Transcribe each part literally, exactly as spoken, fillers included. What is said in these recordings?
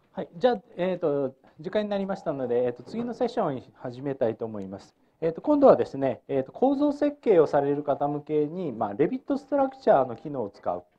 はい、じゃあ、えーと、時間になりましたので、えーと、次のセッションを始めたいと思います。えーと、今度はですね、えーと、構造設計をされる方向けに、まあ、レビットストラクチャーの機能を使って、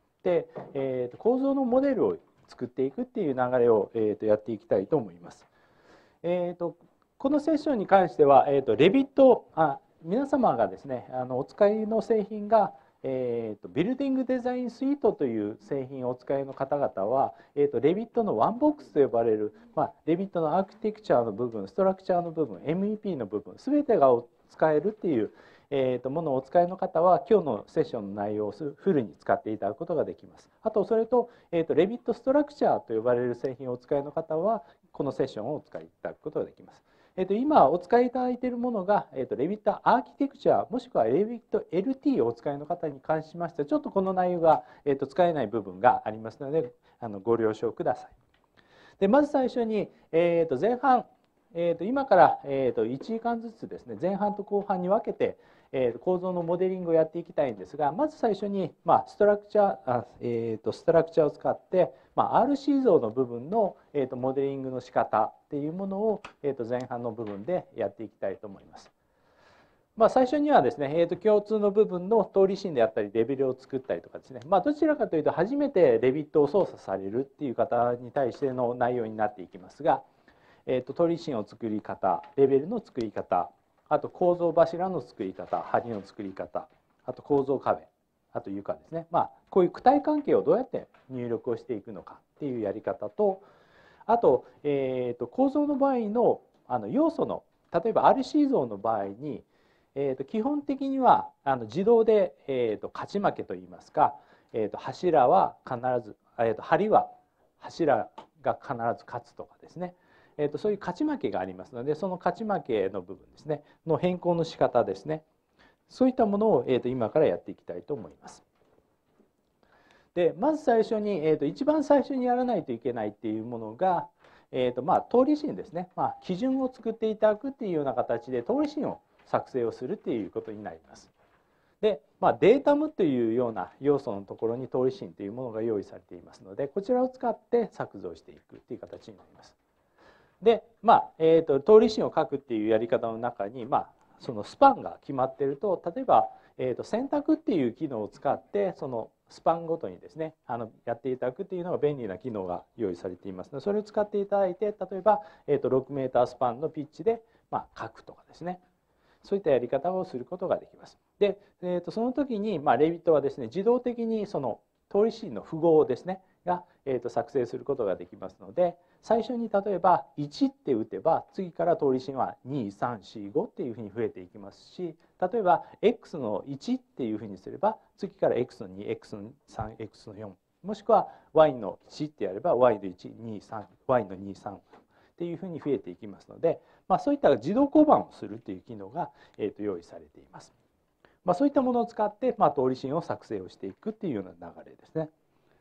えーと、構造のモデルを作っていくっていう流れを、えーと、やっていきたいと思います。えーと、このセッションに関しては、えーと、レビット、あ、皆様がですね、あのお使いの製品が、えーと、ビルディングデザインスイートという製品をお使いの方々は、えーと、レビットのワンボックスと呼ばれる、まあ、レビットのアーキテクチャの部分、ストラクチャーの部分、エムイーピー の部分、すべてが使えるっていう、えーと、ものをお使いの方は、今日のセッションの内容をフルに使っていただくことができます。あと、それと、えーと、レビットストラクチャーと呼ばれる製品をお使いの方は、このセッションをお使いいただくことができます。えー、と今お使いいただいているものが、えー、とレビットアーキテクチャもしくはレビット エルティー をお使いの方に関しましては、ちょっとこの内容が、えー、と使えない部分がありますので、あのご了承ください。でまず最初に、えー、と前半、えー、と今から、えー、といちじかんずつですね、前半と後半に分けて、えー、構造のモデリングをやっていきたいんですが、まず最初に、まあ、ストラクチャーあ、えー、とストラクチャーを使って、まあ、アールシー 像の部分の、えー、とモデリングの仕方っていうものを、えー、と前半の部分でやっていきたいと思います。まあ、最初にはですね、えー、と共通の部分の通りシーンであったりレベルを作ったりとかですね、まあ、どちらかというと初めてレビットを操作されるっていう方に対しての内容になっていきますが、えー、と通りシーンを作り方、レベルの作り方、あと構造柱の作り方、梁の作り方、あと構造壁、あと床ですね、まあ、こういう躯体関係をどうやって入力をしていくのかっていうやり方と、あと、えー、と構造の場合のあの要素の、例えば アールシー 像の場合に、えー、と基本的にはあの自動で、えー、と勝ち負けといいますか、えー、と柱は必ず、えー、と梁は柱が必ず勝つとかですね、えー、とそういう勝ち負けがありますので、その勝ち負けの部分ですねの変更の仕方ですね、そういったものを、えー、と今からやっていきたいと思います。でまず最初に、えー、と一番最初にやらないといけないっていうものが、えーとまあ、通りシーンですね、まあ、基準を作っていただくっていうような形で通りシーンを作成をするっていうことになります。で、まあ、データムというような要素のところに通りシーンというものが用意されていますので、こちらを使って作造していくっていう形になります。で、まあえー、と通りシーンを書くっていうやり方の中に、まあ、そのスパンが決まっていると、例えば、えー、と選択っていう機能を使ってそのスパンごとにですね、あのやっていただくっていうのが便利な機能が用意されていますので、それを使っていただいて、例えば、えー、とろくメータースパンのピッチで、まあ、書くとかですね、そういったやり方をすることができます。で、えー、とその時に、まあ、レビットはですね、自動的にその通りシーンの符号ですねが、えー、と作成することができますので、最初に例えばいちって打てば、次から通りシーンはに、さん、よん、ごっていうふうに増えていきますし、例えば X のいちっていうふうにすれば、次から X のに、X のさん、X のよん、もしくは Y のいちってやれば Y のいち、に、さん、Y のに、さんっていうふうに増えていきますので、まあ、そういった自動交番をするという機能が、えー、と用意されています。まあ、そういったものを使って、まあ、通りシーンを作成をしていくっていうような流れですね。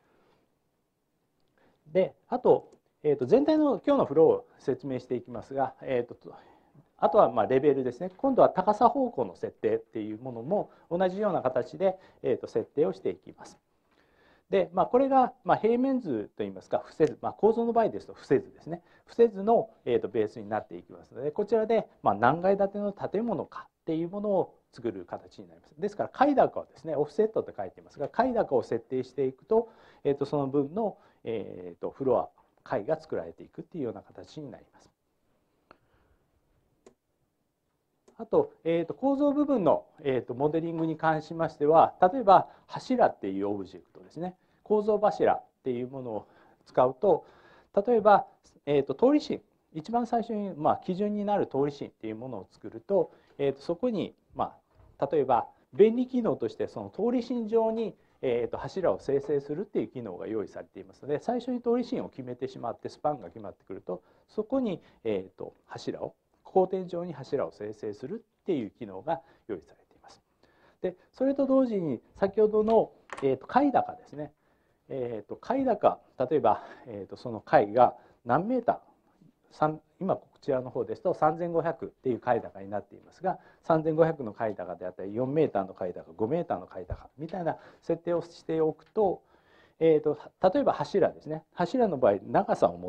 で、あと、えー、と全体の今日のフローを説明していきますが、えー、とあとはまあレベルですね。今度は高さ方向の設定っていうものも同じような形で、えー、と設定をしていきます。で、まあ、これがまあ平面図といいますか、不設図、まあ、構造の場合ですと不設図ですね。不設図の、えー、とベースになっていきますので、こちらでまあ何階建ての建物かっていうものを作る形になります。ですから階高をですね、オフセットと書いてますが、階高を設定していくと、えー、とその分の、えー、とフロア階が作られていくっていうような形になります。あと、えー、と構造部分の、えー、とモデリングに関しましては、例えば柱っていうオブジェクトですね、構造柱っていうものを使うと、例えば、えー、と通りシーン、一番最初に、まあ、基準になる通りシーンっていうものを作ると、えー、とそこに、まあ、例えば便利機能としてその通りシーン上に、えー、と柱を生成するっていう機能が用意されていますので、最初に通りシーンを決めてしまってスパンが決まってくると、そこに、えー、と柱を交点上に柱を生成するっていう機能が用意されています。でそれと同時に先ほどの、えー、と階高ですね、えー、と階高、例えば、えー、とその階が何メーター、今こちらの方ですとさんぜんごひゃくっていう階高になっていますが、さんぜんごひゃくの階高であったりよんメーターの階高、ごメーターの階高みたいな設定をしておくと、えー、と例えば柱ですね、柱の場合長さを持ってい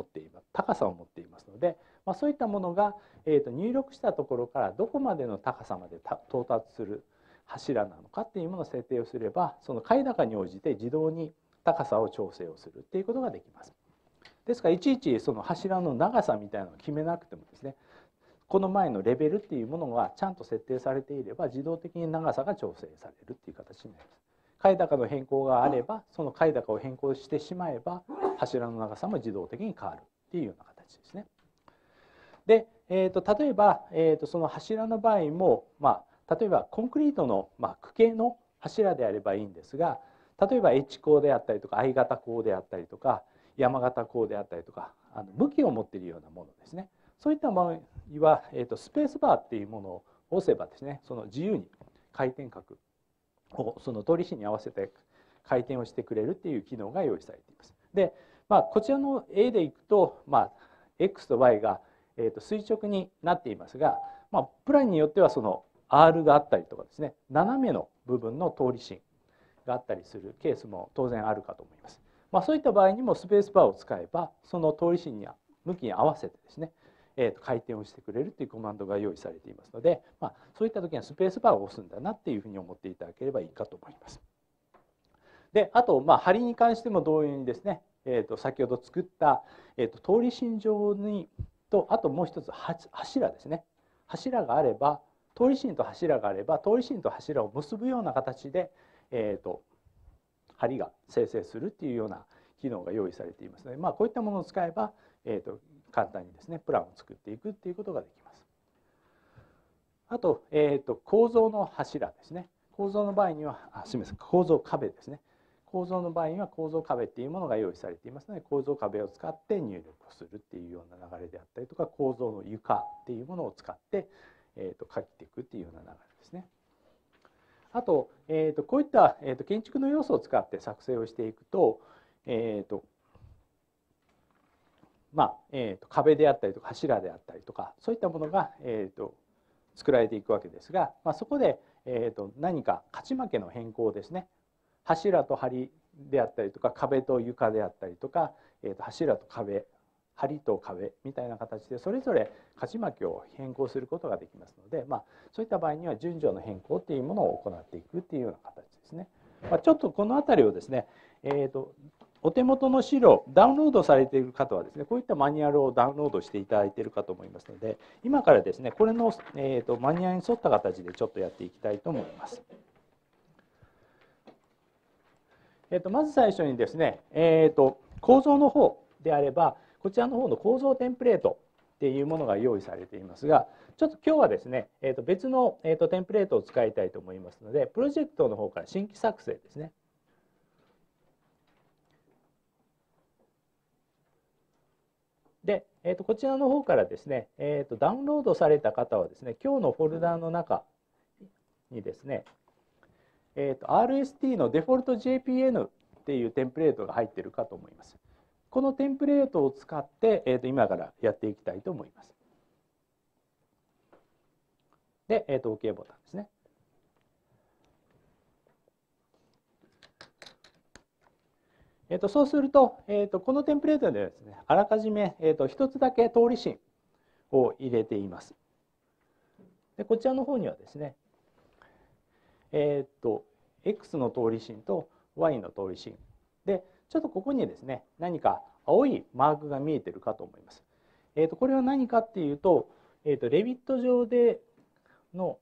高さを持っていますので、まあ、そういったものが、えー、と入力したところからどこまでの高さまで到達する柱なのかっていうものを設定をすれば、その階高に応じて自動に高さを調整をするっていうことができます。ですからいちいちその柱の長さみたいなのを決めなくてもですね、この前のレベルっていうものがちゃんと設定されていれば自動的に長さが調整されるっていう形になります。階高の変更があればその階高を変更してしまえば柱の長さも自動的に変わるっていうような形ですね。で、えー、と例えば、えー、とその柱の場合も、まあ、例えばコンクリートの、まあ、区形の柱であればいいんですが、例えば H 鋼であったりとか I 型鋼であったりとか山型鋼であったりとか、あの向きを持っているようなものですね。そういった場合は、えー、とスペースバーっていうものを押せばですね、その自由に回転角をその通り芯に合わせて回転をしてくれるっていう機能が用意されています。で、まあ、こちらの絵でいくと、まあ、X と Y が、えー、と垂直になっていますが、まあ、プランによってはその R があったりとかですね、斜めの部分の通り芯があったりするケースも当然あるかと思います。まあ、そういった場合にもスペースバーを使えばその通り芯に向きに合わせてですね、えー、と回転をしてくれるというコマンドが用意されていますので、まあ、そういった時にはスペースバーを押すんだなっていうふうに思っていただければいいかと思います。で、あと、まあ、梁に関しても同様にですね、えー、と先ほど作った、えー、と通り芯上にと、あともう一つ柱ですね。柱があれば、通り芯と柱があれば、通り芯と柱を結ぶような形で、えー、と梁が生成するっていうような機能が用意されていますので、まあ、こういったものを使えば、えー、と簡単にですねプランを作っていくっていうことができます。あと、えー、と構造の柱ですね。構造の場合にはあすみません構造壁ですね。構造の場合には構造壁っていうものが用意されていますので、構造壁を使って入力をするっていうような流れであったりとか、構造の床っていうものを使って、えー、と書いていくっていうような流れですね。あと、えー、とこういった、えー、と建築の要素を使って作成をしていくと、えーとまあえー、と壁であったりとか柱であったりとか、そういったものが、えー、と作られていくわけですが、まあ、そこで、えー、と何か勝ち負けの変更ですね、柱と梁であったりとか壁と床であったりとか、えー、と柱と壁、梁と壁みたいな形でそれぞれ勝ち負けを変更することができますので、まあ、そういった場合には順序の変更っていうものを行っていくっていうような形ですね。まあ、ちょっとこの辺りをですね、えー、とお手元の資料ダウンロードされている方はですね、こういったマニュアルをダウンロードしていただいているかと思いますので、今からですねこれの、えー、とマニュアルに沿った形でちょっとやっていきたいと思います。えー、とまず最初にですね、えー、と構造の方であればこちらの方の構造テンプレートっていうものが用意されていますが、ちょっと今日はですね、えー、と別の、えー、とテンプレートを使いたいと思いますので、プロジェクトの方から新規作成ですね。で、えー、とこちらの方からですね、えー、とダウンロードされた方はですね、今日のフォルダの中にですね、えー、と アールエスティー のデフォルト ジェーピーエヌ っていうテンプレートが入っているかと思います。このテンプレートを使って、えー、と今からやっていきたいと思います。で、えー、と OK ボタンですね。えー、とそうすると、えー、とこのテンプレートではですね、あらかじめ、えー、と一つだけ通り芯を入れています。でこちらの方にはですね、えー、と X の通り芯と Y の通り芯で、ちょっとここにですね何か青いマークが見えてるかと思います。えー、とこれは何かっていうと、えー、とレビット上での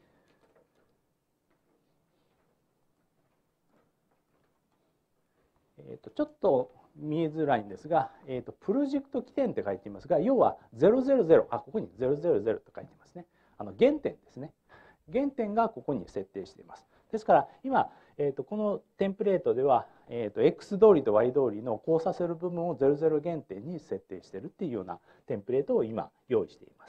えー、とちょっと見えづらいんですが、えー、とプロジェクト起点って書いていますが、要はゼロゼロゼロ、あここにゼロゼロゼロと書いてますね。あの原点ですね。原点がここに設定しています。ですから今、えー、とこのテンプレートでは、えー、と X 通りと Y 通りの交差する部分をゼロゼロ原点に設定しているっていうようなテンプレートを今用意しています。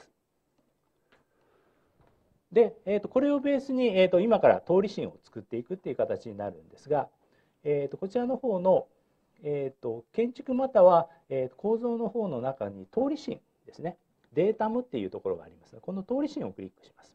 で、えー、とこれをベースに、えー、と今から通り芯を作っていくっていう形になるんですが、えー、とこちらの方の、えー、と建築または、えー、と構造の方の中に通り芯ですね、データムっていうところがあります。この通り芯をクリックします。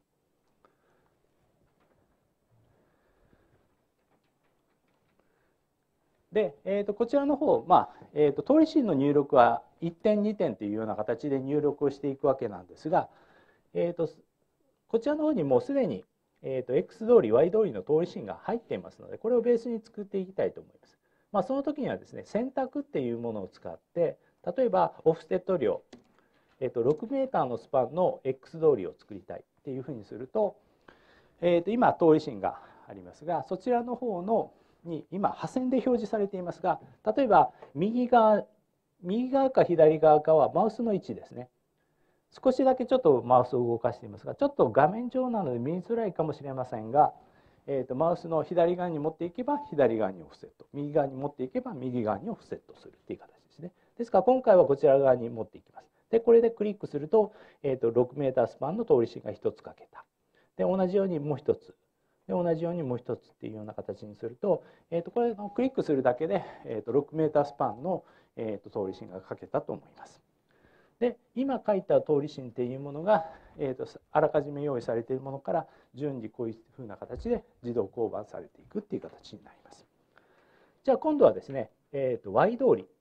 で、えー、とこちらの方、まあえー、と通り芯の入力はいってんにてんというような形で入力をしていくわけなんですが、えー、とこちらの方にもうすでに、えー、と X 通り Y 通りの通り芯が入っていますので、これをベースに作っていきたいと思います。まあ、その時にはですね、選択っていうものを使って、例えばオフセット量、えー、とろくメーターのスパンの X 通りを作りたいっていうふうにすると、えー、と今通り芯がありますが、そちらの方のに今破線で表示されていますが、例えば右側右側か左側かはマウスの位置ですね。少しだけちょっとマウスを動かしていますが、ちょっと画面上なので見づらいかもしれませんが、えー、とマウスの左側に持っていけば左側にオフセット、右側に持っていけば右側にオフセットするっていう形ですね。ですから今回はこちら側に持っていきます。でこれでクリックすると、えー、とろくメータースパンの通り芯がひとつかけた。で同じようにもう一つ。で同じようにもう一つっていうような形にすると、えー、とこれをクリックするだけで、えー、とろくメータースパンの、えー、と通り芯が書けたと思います。で今書いた通り芯っていうものが、えー、とあらかじめ用意されているものから順次こういうふうな形で自動降板されていくっていう形になります。じゃあ今度はですね、えー、と Y 通り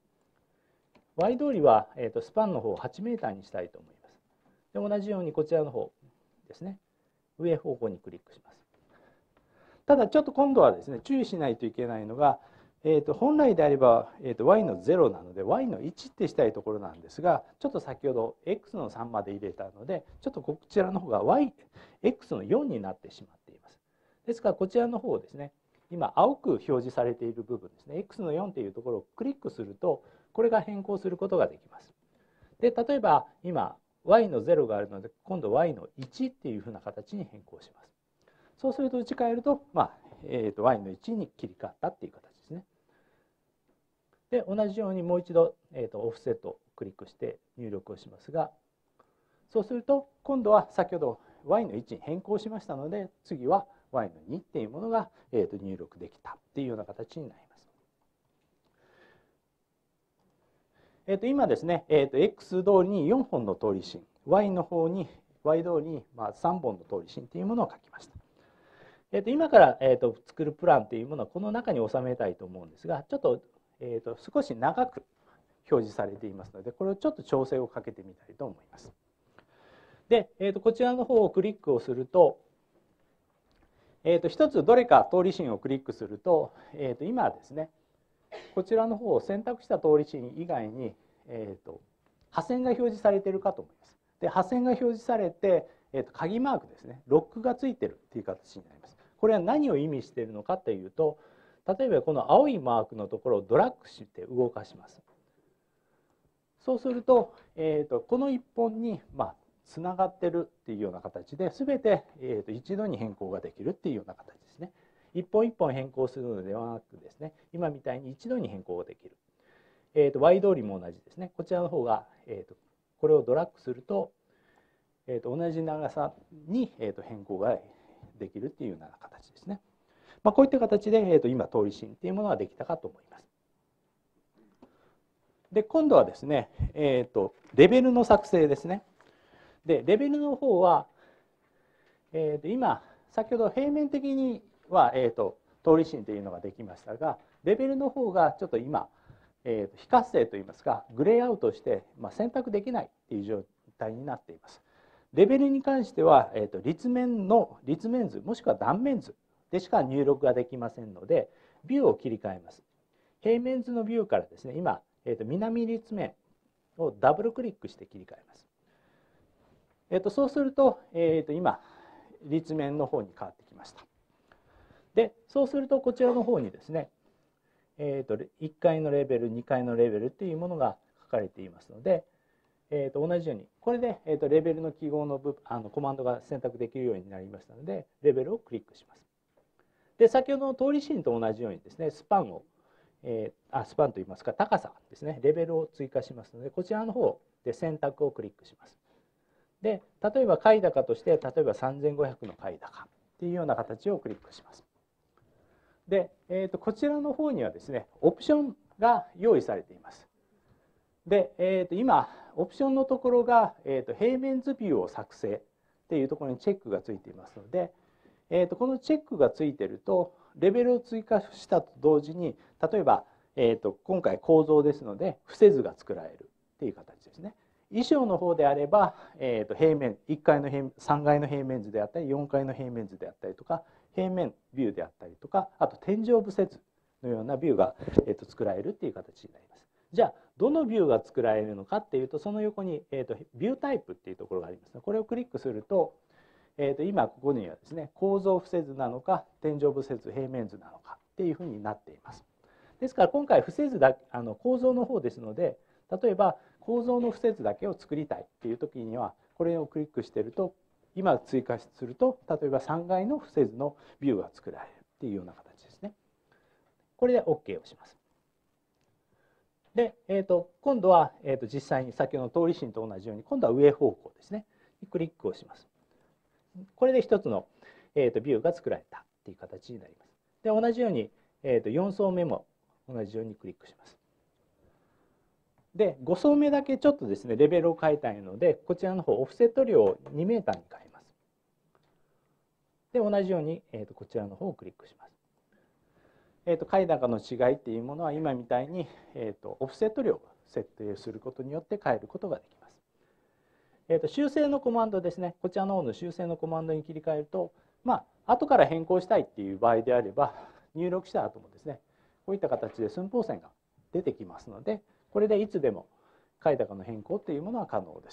Y 通りは、えー、とスパンの方をはちメーターにしたいと思います。で同じようにこちらの方ですね、上方向にクリックします。ただちょっと今度はですね、注意しないといけないのが、えー、と本来であれば、えー、と Y のゼロなので Y のいちってしたいところなんですが、ちょっと先ほど X のさんまで入れたので、ちょっとこちらの方が YX のよんになってしまっています。ですからこちらの方をですね、今青く表示されている部分ですね、X のよんというところをクリックすると、これが変更することができます。で例えば今 Y のゼロがあるので、今度 Y のいちっていうふうな形に変更します。そうすると打ち替えると、まあえー、と Y のいちに切り替わったっていう形ですね。で同じようにもう一度、えー、とオフセットをクリックして入力をしますが、そうすると今度は先ほど Y のいちに変更しましたので、次は Y のにっていうものが、えー、と入力できたっていうような形になります。えー、と今ですね、えー、と X 通りによんほんの通り芯、Y の方に Y 通りにまあさんぼんの通り芯っていうものを書きました。えー、と今から、えー、と作るプランというものはこの中に収めたいと思うんですが、ちょっと、えー、と少し長く表示されていますので、これをちょっと調整をかけてみたいと思います。で、えー、とこちらの方をクリックをすると、えー、と一つどれか通り芯をクリックすると、えー、と今ですね、こちらの方を選択した通り芯以外に、えー、と破線が表示されているかと思います。で破線が表示されて、えー、と鍵マークですね、ロックがついているという形になります。これは何を意味しているのかというと、例えばこの青いマークのところをドラッグして動かします。そうすると、えー、とこのいっぽんにまあつながってるっていうような形で、全て、えー、と一度に変更ができるっていうような形ですね。一本一本変更するのではなくですね、今みたいに一度に変更ができる。えー、と Y 通りも同じですね。こちらの方が、えー、とこれをドラッグすると、えー、と同じ長さに、えー、と変更ができるっていうような形ですね。まあ、こういった形で、えー、と今通り芯っていうものができたかと思います。で今度はですね、えー、とレベルの作成ですね。でレベルの方は、えー、と今先ほど平面的には、えー、と通り芯というのができましたが、レベルの方がちょっと今、えー、と非活性といいますか、グレーアウトして、まあ、選択できないという状態になっています。レベルに関しては、えー、と立面の立面図もしくは断面図でしか入力ができませんので、ビューを切り替えます。平面図のビューからですね、今、えー、と南立面をダブルクリックして切り替えます。えー、とそうすると、えー、と今立面の方に変わってきました。でそうするとこちらの方にですね、えー、といっかいのレベルにかいのレベルっていうものが書かれていますので、えー、と同じようにこれで、えー、とレベルの記号の部あのコマンドが選択できるようになりましたので、レベルをクリックします。で先ほどの通り芯と同じようにですね、スパンを、えー、あスパンといいますか高さですね、レベルを追加しますので、こちらの方で選択をクリックします。で例えば階高として、例えばさんぜんごひゃくの階高っていうような形をクリックします。で、えー、とこちらの方にはですね、オプションが用意されています。で、えー、と今オプションのところが、えー、と平面図ビューを作成っていうところにチェックがついていますので、えー、とこのチェックがついているとレベルを追加したと同時に、例えば、 えー、と今回構造ですので伏せ図が作られるっていう形ですね。衣装の方であれば、えー、と平面いっかいの平さんがいの平面図であったりよんかいの平面図であったりとか平面ビューであったりとかあと天井伏せ図のようなビューが、えー、と作られるっていう形になります。じゃあどのビューが作られるのかっていうとその横に、えー、とビュータイプっていうところがあります。これをクリックすると、えー、と今ここにはですね構造伏せ図なのか天井伏せ図平面図なのかっていうふうになっています。ですから今回伏せ図だあの構造の方ですので例えば構造の伏せ図だけを作りたいっていう時にはこれをクリックしていると今追加すると例えばさんがいの伏せ図のビューが作られるっていうような形ですね。これで OK をします。で、えー、と今度は、えー、と実際に先ほどの通り芯と同じように今度は上方向ですねクリックをします。これで一つの、えー、とビューが作られたっていう形になります。で同じように、えー、とよん層目も同じようにクリックします。でご層目だけちょっとですねレベルを変えたいのでこちらの方オフセット量をにメーターに変えます。で同じように、えー、とこちらの方をクリックします。えー、と階高の違いっていうものは今みたいに、えー、とオフセット量を設定することによって変えることができます。えー、と修正のコマンドですねこちらの方の修正のコマンドに切り替えるとまあ後から変更したいっていう場合であれば入力した後もですねこういった形で寸法線が出てきますのでこれでいつでも階高の変更っていうものは可能です。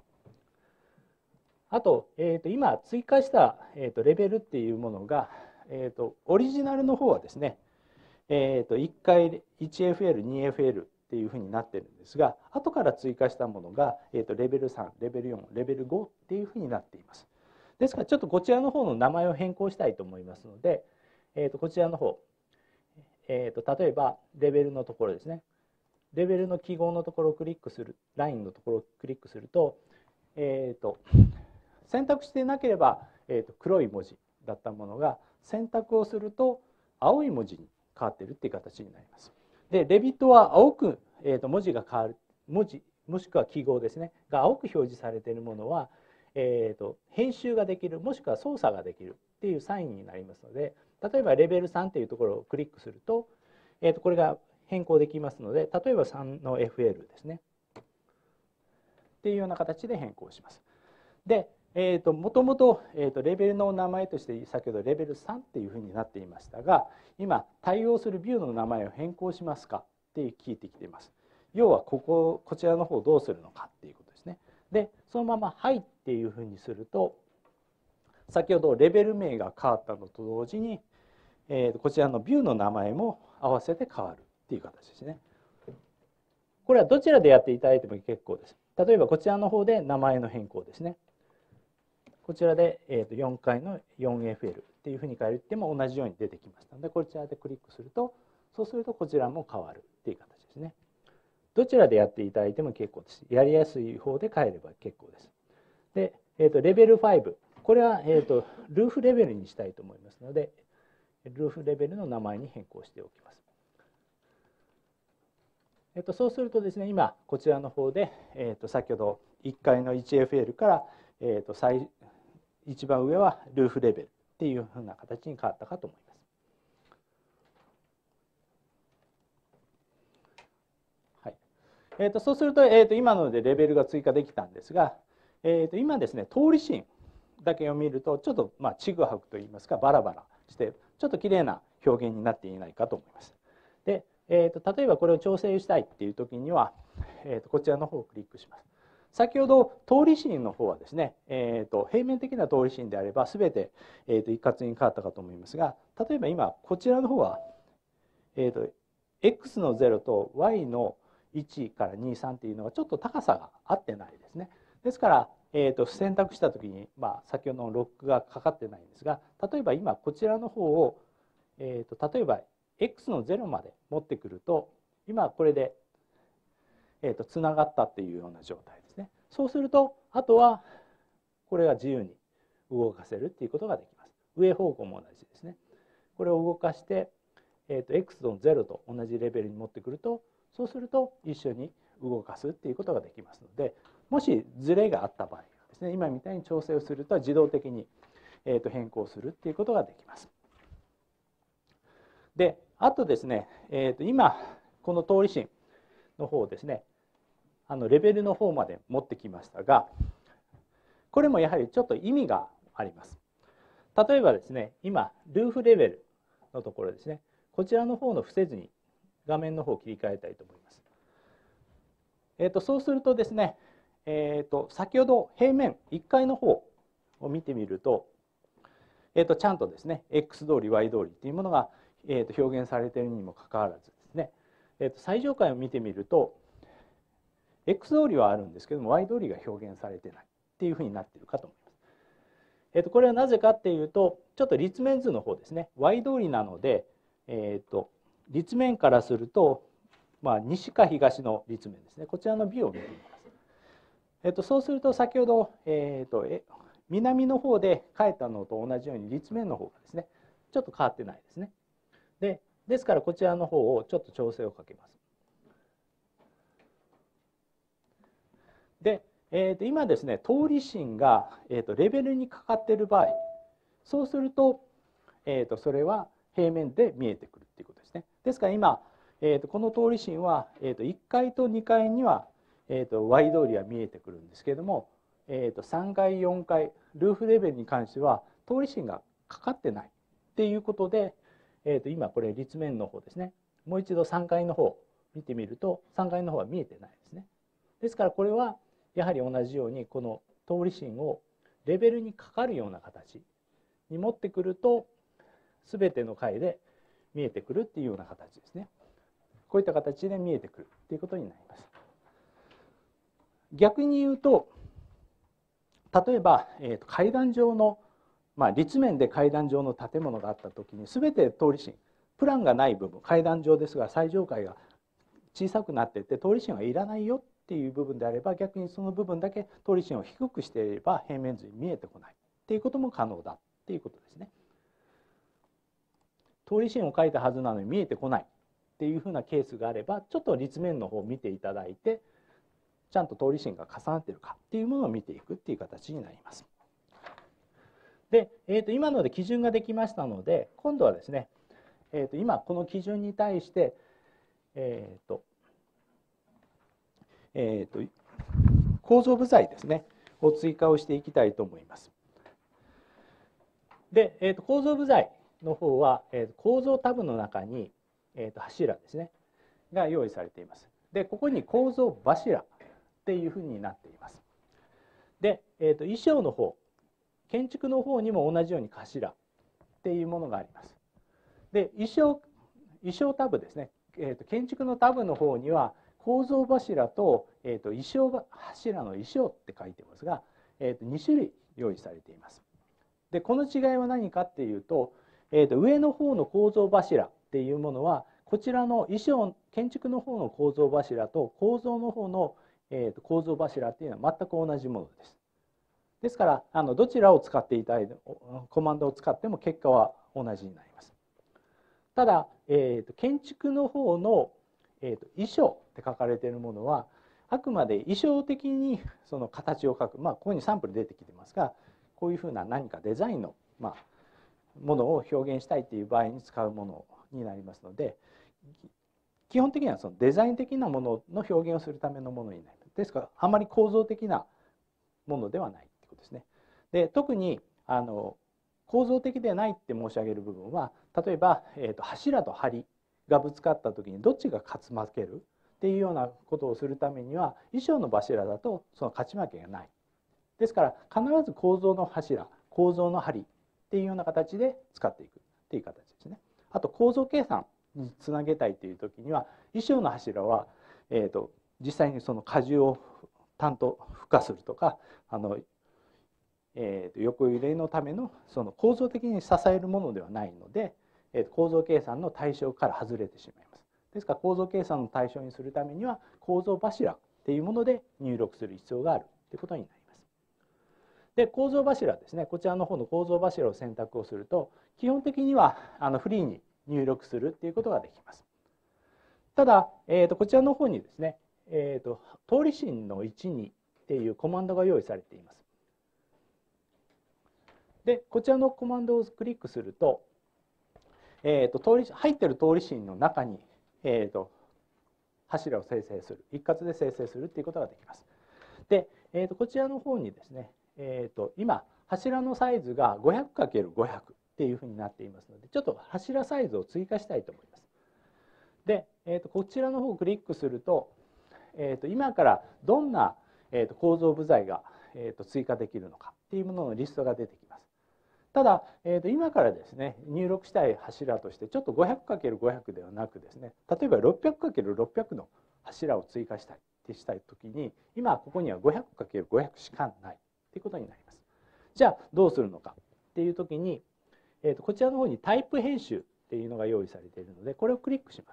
あと、えー、と今追加した、えー、とレベルっていうものが、えー、とオリジナルの方はですね、えー、といっかい いちエフエル、にエフエル っていうふうになってるんですが後から追加したものが、えー、とレベルさん、レベルよん、レベルごっていうふうになっています。ですからちょっとこちらの方の名前を変更したいと思いますので、えー、とこちらの方、えー、と例えばレベルのところですねレベルの記号のところをクリックするラインのところをクリックすると、えー、と選択してなければ、えー、と黒い文字だったものが選択をすると青い文字に変わっているっていう形になります。でレビットは青く、えー、と文字が変わる文字もしくは記号ですねが青く表示されているものは、えー、と編集ができるもしくは操作ができるっていうサインになりますので例えばレベルさんというところをクリックすると、えー、とこれが変更できますので例えばさんの エフエル ですねっていうような形で変更します。で、えー、ともともと、えー、とレベルの名前として先ほどレベルさんっていうふうになっていましたが今対応するビューの名前を変更しますかって聞いてきています。要はこここちらの方をどうするのかっていうことですね。でそのまま「はい」っていうふうにすると先ほどレベル名が変わったのと同時に、えー、とこちらのビューの名前も合わせて変わるっていう形ですね。これはどちらでやっていただいても結構です。例えばこちらの方で名前の変更ですね。こちらでよんかいの よんエフエル っていうふうに変えるっても同じように出てきましたのでこちらでクリックするとそうするとこちらも変わるっていう形ですね。どちらでやっていただいても結構です。やりやすい方で変えれば結構です。で、えー、とレベルごこれは、えー、とルーフレベルにしたいと思いますのでルーフレベルの名前に変更しておきます。えっと、そうするとですね今こちらの方で、えっと、先ほどいっかいの いちエフエル から、えっと、最一番上はルーフレベルっていうふうな形に変わったかと思います。はいえっと、そうすると、えっと、今のでレベルが追加できたんですが、えっと、今ですね通り芯だけを見るとちょっとまあちぐはぐといいますかバラバラしてちょっときれいな表現になっていないかと思います。でえー、と例えばこれを調整したいっていう時には、えー、とこちらの方をクリックします。先ほど通り芯の方はですね、えー、と平面的な通り芯であれば全て、えー、と一括に変わったかと思いますが例えば今こちらの方は、えー、と x のゼロと y のいちからに、さんっていうのがちょっと高さが合ってないですね。ですから、えー、と選択した時に、まあ、先ほどのロックがかかってないんですが例えば今こちらの方を、えー、と例えばx のゼロまで持ってくると今これで、えー、とつながったっていうような状態ですね。そうするとあとはこれが自由に動かせるっていうことができます。上方向も同じですね。これを動かして、えー、と x のゼロと同じレベルに持ってくるとそうすると一緒に動かすっていうことができますのでもしズレがあった場合はですね今みたいに調整をすると自動的に、えー、と変更するっていうことができます。であとですね、えー、と今この通り芯の方をですね、あのレベルの方まで持ってきましたが、これもやはりちょっと意味があります。例えばですね、今ルーフレベルのところですね、こちらの方の伏せずに画面の方を切り替えたいと思います。えー、とそうするとですね、えー、と先ほど平面いっかいの方を見てみると、えー、とちゃんとですね X 通り Y 通りっていうものが、えー、と表現されているにもかかわらずですね、えー、と最上階を見てみると X 通りはあるんですけども Y 通りが表現されてないっていうふうになっているかと思います。えー、とこれはなぜかっていうと、ちょっと立面図の方ですね、 Y 通りなので、えー、と立面からすると、まあ、西か東の立面ですね、こちらの美を見てみます。えー、とそうすると先ほど、えー、とえ南の方で書いたのと同じように立面の方がですねちょっと変わってないですね。でですからこちらの方をちょっと調整をかけます。で、えー、と今ですね通り芯が、えー、とレベルにかかっている場合、そうすると、えー、とそれは平面で見えてくるっていうことですね。ですから今、えー、とこの通り芯は、えー、といっかいとにかいには、えー、と Y 通りは見えてくるんですけれども、えー、とさんかいよんかいルーフレベルに関しては通り芯がかかってないっていうことで、えー、と今これ立面の方ですね、もう一度さんかいの方見てみるとさんかいの方は見えてないですね。ですからこれはやはり同じようにこの通り芯をレベルにかかるような形に持ってくると全ての回で見えてくるっていうような形ですね。こういった形で見えてくるっていうことになります。逆に言うと、例えば、えー、と階段状の、まあ、立面で階段状の建物があった時に全て通り芯、プランがない部分、階段状ですが最上階が小さくなっていて通り芯はいらないよっていう部分であれば、逆にその部分だけ通り芯を低くしていれば平面図に見えてこないっていうことも可能だっていうことですね。通り芯を書いたはずなのに見えてこないっていうふうなケースがあれば、ちょっと立面の方を見ていただいて、ちゃんと通り芯が重なっているかっていうものを見ていくっていう形になります。で、えー、と今ので基準ができましたので、今度はですね、えー、と今この基準に対して、えーとえー、と構造部材ですねを追加をしていきたいと思います。で、えー、と構造部材の方は、えー、と構造タブの中に、えー、と柱ですねが用意されています。でここに構造柱っていうふうになっています。で、えー、と衣装の方、建築の方にも同じように頭っていうものがあります。で衣装衣装タブですね、えー、と建築のタブの方には構造柱と、えー、と衣装柱の衣装って書いてますが、えー、とに種類用意されています。でこの違いは何かっていうと、えー、と上の方の構造柱っていうものはこちらの衣装建築の方の構造柱と構造の方の、えー、と構造柱っていうのは全く同じものです。ですからあのどちらを使っていただいてコマンドを使っても結果は同じになります。ただ、えー、と建築の方の、えー、と衣装って書かれているものはあくまで衣装的にその形を書く、まあここにサンプル出てきてますが、こういうふうな何かデザインの、まあ、ものを表現したいという場合に使うものになりますので、基本的にはそのデザイン的なものの表現をするためのものになります。ですからあまり構造的なものではないということですね。で特にあの構造的でないって申し上げる部分は、例えば、えー、と柱と梁がぶつかった時にどっちが勝ち負けるっていうようなことをするためには、衣装の柱だとその勝ち負けがない。ですから必ず構造の柱、構造の梁っていうような形で使っていくっていう形ですね。あと構造計算につなげたいという時には、衣装の柱は、えー、と実際にその荷重を担当付加するとか、あのえー、と横揺れのためのその構造的に支えるものではないので、えー、と構造計算の対象から外れてしまいます。ですから構造計算の対象にするためには構造柱っていうもので入力する必要があるということになります。で構造柱ですね、こちらの方の構造柱を選択をすると基本的にはあのフリーに入力するっていうことができます。ただ、えー、とこちらの方にですね、えー、と通り芯のいちにっていうコマンドが用意されています。でこちらのコマンドをクリックすると、 えー、と通り入ってる通り芯の中に、えー、と柱を生成する、一括で生成するっていうことができます。で、えー、とこちらの方にですね、えー、と今柱のサイズが ごひゃくかけるごひゃく っていうふうになっていますので、ちょっと柱サイズを追加したいと思います。で、えー、とこちらの方をクリックすると、えー、と今からどんな、えー、と構造部材が、えー、と追加できるのかっていうもののリストが出てきます。ただ、えー、と今からですね入力したい柱としてちょっと ごひゃくかけるごひゃく ではなくですね、例えば ろっぴゃくかけるろっぴゃく の柱を追加したいってしたいときに、今ここには ごひゃくかけるごひゃく しかないっていうことになります。じゃあどうするのかっていうときに、えー、とこちらの方にタイプ編集っていうのが用意されているので、これをクリックします。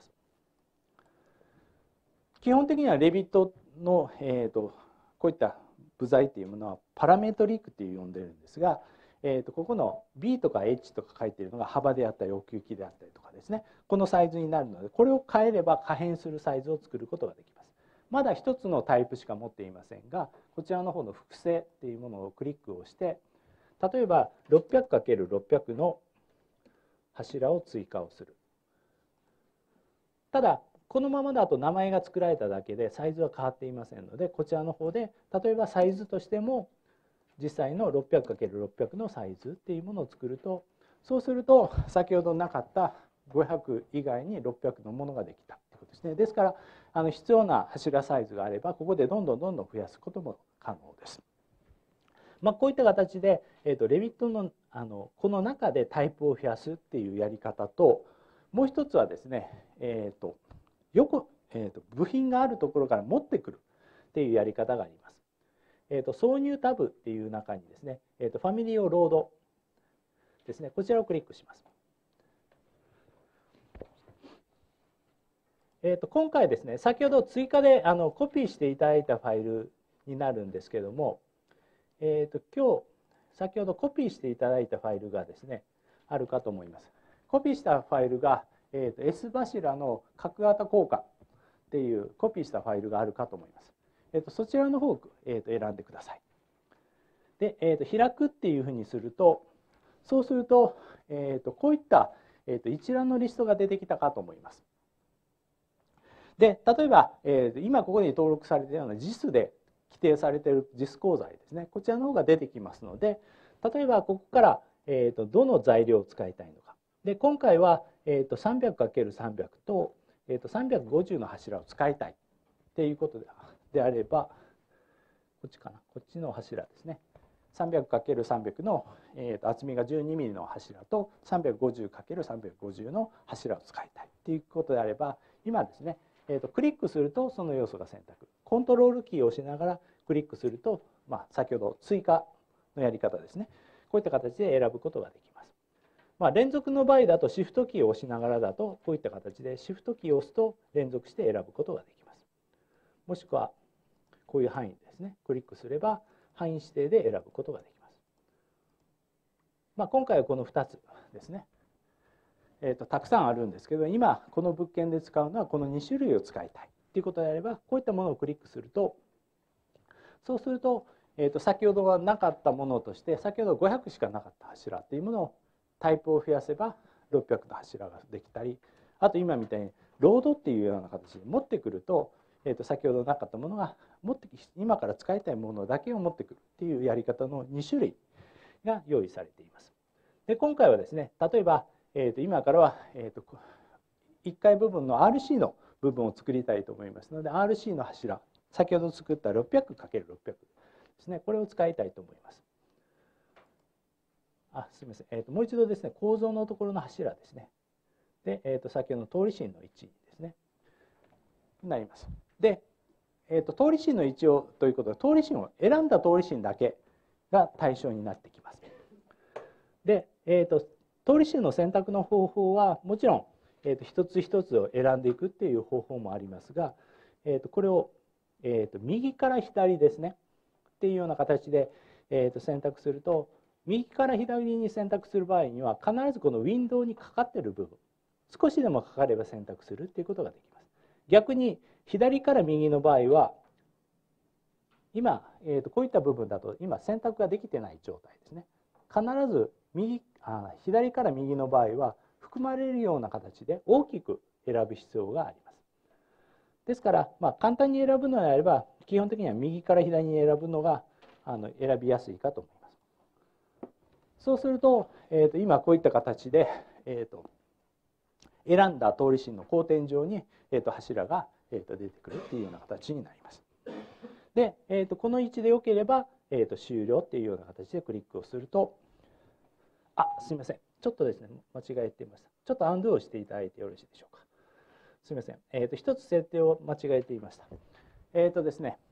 基本的には Revit の、えー、とこういった部材っていうものはパラメトリックっていう呼んでるんですが、えー、とここの B とか H とか書いているのが幅であったり奥行きであったりとかですね、このサイズになるので、これを変えれば可変するサイズを作ることができます。まだ一つのタイプしか持っていませんが、こちらの方の複製っていうものをクリックをして、例えば ろっぴゃくかけるろっぴゃく の柱を追加をする。ただこのままだと名前が作られただけでサイズは変わっていませんので、こちらの方で例えばサイズとしても実際の ろっぴゃくかけるろっぴゃく のサイズっていうものを作ると、そうすると先ほどなかったごひゃく以外にろっぴゃくのものができたということですね。ですからあの必要な柱サイズがあればここでどんどんどんどん増やすことも可能です。まあ、こういった形で、えーと、Revit の、あのこの中でタイプを増やすっていうやり方と、もう一つはですね、えーと横えーと部品があるところから持ってくるっていうやり方があります。えーと挿入タブっていう中にですね、えーとファミリーをロードですね、こちらをクリックします。えーと今回ですね、先ほど追加であのコピーしていただいたファイルになるんですけども、えーと今日先ほどコピーしていただいたファイルがですねあるかと思います。コピーしたファイルが、えーと S 柱の角型効果っていうコピーしたファイルがあるかと思います。えーとそちらの方を、えーと選んでください。で、えーと開くっていうふうにすると、そうすると、えーとこういった、えーと一覧のリストが出てきたかと思います。で、例えば、えーと今ここに登録されているような ジス で規定されている ジス 鋼材ですね、こちらの方が出てきますので、例えばここから、えーとどの材料を使いたいのか。で、今回は、えーと さんびゃくかけるさんびゃく と,、えーとさんびゃくごじゅうの柱を使いたいっていうことであれば、こっちかな、こっちの柱ですね。さんびゃくかけるさんびゃく の、えーと厚みがじゅうにミリの柱と さんびゃくごじゅうかけるさんびゃくごじゅう の柱を使いたいっていうことであれば、今ですね、えーとクリックするとその要素が選択。コントロールキーを押しながらクリックすると、まあ、先ほど追加のやり方ですね。こういった形で選ぶことができます。まあ、連続の場合だとシフトキーを押しながらだとこういった形でシフトキーを押すと連続して選ぶことができます。もしくはこういう範囲ですね、クリックすれば範囲指定で選ぶことができます。まあ、今回はこのふたつですね。えーと、たくさんあるんですけど、今この物件で使うのはこのに種類を使いたいということであれば、こういったものをクリックすると、そうすると、えーと先ほどはなかったものとして、先ほどごひゃくしかなかった柱っていうものをタイプを増やせばろっぴゃくの柱ができたり、あと今みたいにロードっていうような形で持ってくると、えーと先ほどなかったものが持ってき今から使いたいものだけを持ってくるっていうやり方のに種類が用意されています。で、今回はですね、例えば、えーと今からは、えーといっかい部分の アールシー の部分を作りたいと思いますので、 アールシー の柱、先ほど作った ろっぴゃくかけるろっぴゃく ですね、これを使いたいと思います。あ、すみません、えーともう一度ですね、構造のところの柱ですね。で、えーと先ほどの通り芯の位置ですね、になります。で、えーと通り芯の位置をということで、通り芯を選んだ通り芯だけが対象になってきます。で、えーと通り芯の選択の方法はもちろん、えーと一つ一つを選んでいくっていう方法もありますが、えーとこれを、えーと右から左ですねっていうような形で、えーと選択すると、右から左に選択する場合には必ずこのウィンドウにかかっている部分、少しでもかかれば選択するっていうことができます。逆に左から右の場合は今、えーとこういった部分だと今選択ができてない状態ですね。必ず右あ左から右の場合は複含まれるような形で大きく選ぶ必要があります。ですから、まあ、簡単に選ぶのであれば基本的には右から左に選ぶのがあの選びやすいかと思います。そうすると、えー、と今こういった形で、えー、と選んだ通り芯の交点上に、えー、と柱が、えー、と出てくるっていうような形になります。で、えー、とこの位置でよければ、えー、と終了っていうような形でクリックをすると、あ、すみません。ちょっとですね、間違えていました。ちょっとアンドゥをしていただいてよろしいでしょうか。すみません。えー、と一つ設定を間違えていました。えっ、ー、とですね、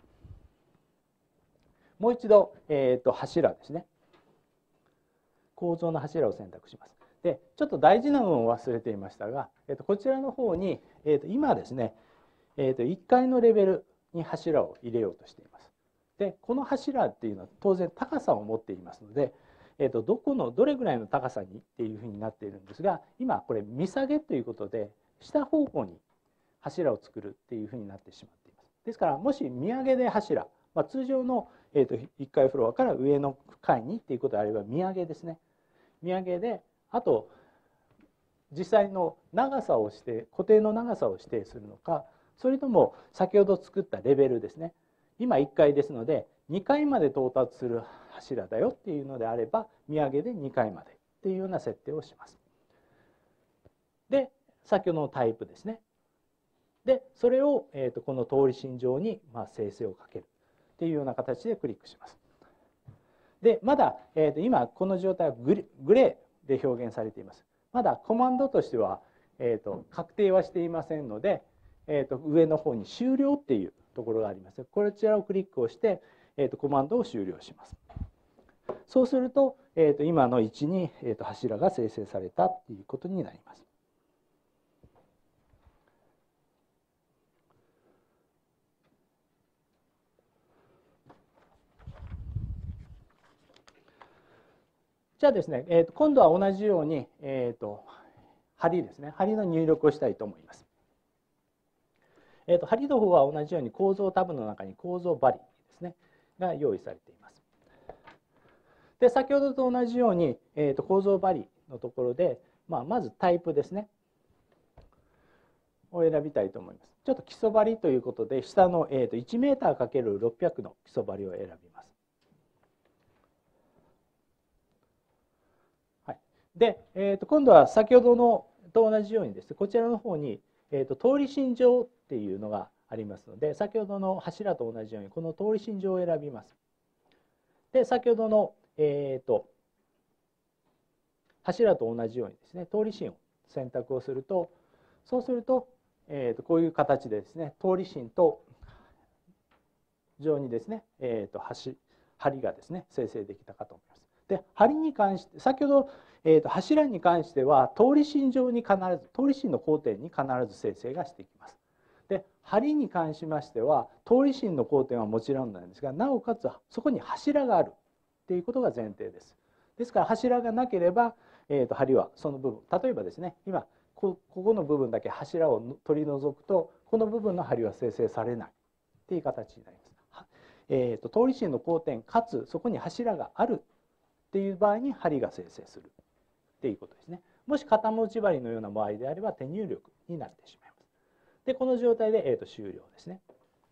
もう一度、えー、と柱ですね。構造の柱を選択します。で、ちょっと大事な部分を忘れていましたが、えー、とこちらの方に、えー、と今ですね、えー、といっかいのレベルに柱を入れようとしています。で、この柱っていうのは当然高さを持っていますので、えー、とどこのどれぐらいの高さにっていうふうになっているんですが、今これ見下げということで下方向に柱を作るっていうふうになってしまっています。ですからもし見上げで柱、まあ、通常の、えー、といっかいフロアから上の階にっていうことであれば見上げですね。見上げで、あと実際の長さをして固定の長さを指定するのか、それとも先ほど作ったレベルですね。今いっかいですのでにかいまで到達する柱だよっていうのであれば見上げでにかいまでっていうような設定をします。で、先ほどのタイプですね。で、それを、えー、とこの通り芯上に、まあ、生成をかけるっていうような形でクリックします。で、まだ、えー、と今この状態はグレグレーで表現されています。まだコマンドとしては、えー、と確定はしていませんので、えー、と上の方に終了っていうところがあります。こちらをクリックをして、えー、とコマンドを終了します。そうすると、えー、と今の位置に、えー、と柱が生成されたっていうことになります。じゃあですね、えー、と今度は同じように、えー、と針ですね、針の入力をしたいと思います。えー、と針の方は同じように構造タブの中に構造針ですねが用意されています。で、先ほどと同じように、えー、と構造針のところで、まあ、まずタイプですねを選びたいと思います。ちょっと基礎針ということで下の、えー、といちメーターかけるろっぴゃくの基礎針を選びます。はい、で、えー、と今度は先ほどのと同じようにですね、こちらの方に、えー、と通り芯上っていうのがありますので、先ほどの柱と同じようにこの通り芯上を選びます。で、先ほどの、えー、と柱と同じようにですね、通り芯を選択をすると、そうすると、えー、とこういう形でですね、通り芯と上にですね、えー、と端針がですね生成できたかと思います。で、針に関して先ほど、えー、と柱に関しては通り芯上に必ず通り芯の交点に必ず生成がしてきます。で、針に関しましては通り芯の交点はもちろんなんですが、なおかつそこに柱があるっていうことが前提です。ですから柱がなければ、えー、と針はその部分、例えばですね、今ここの部分だけ柱を取り除くとこの部分の針は生成されないっていう形になります。えー、と通り芯の交点かつそこに柱があるっていう場合に針が生成するっていうことですね。もし片持ち針のような場合であれば手入力になってしまいます。で、この状態で、えー、と終了ですね。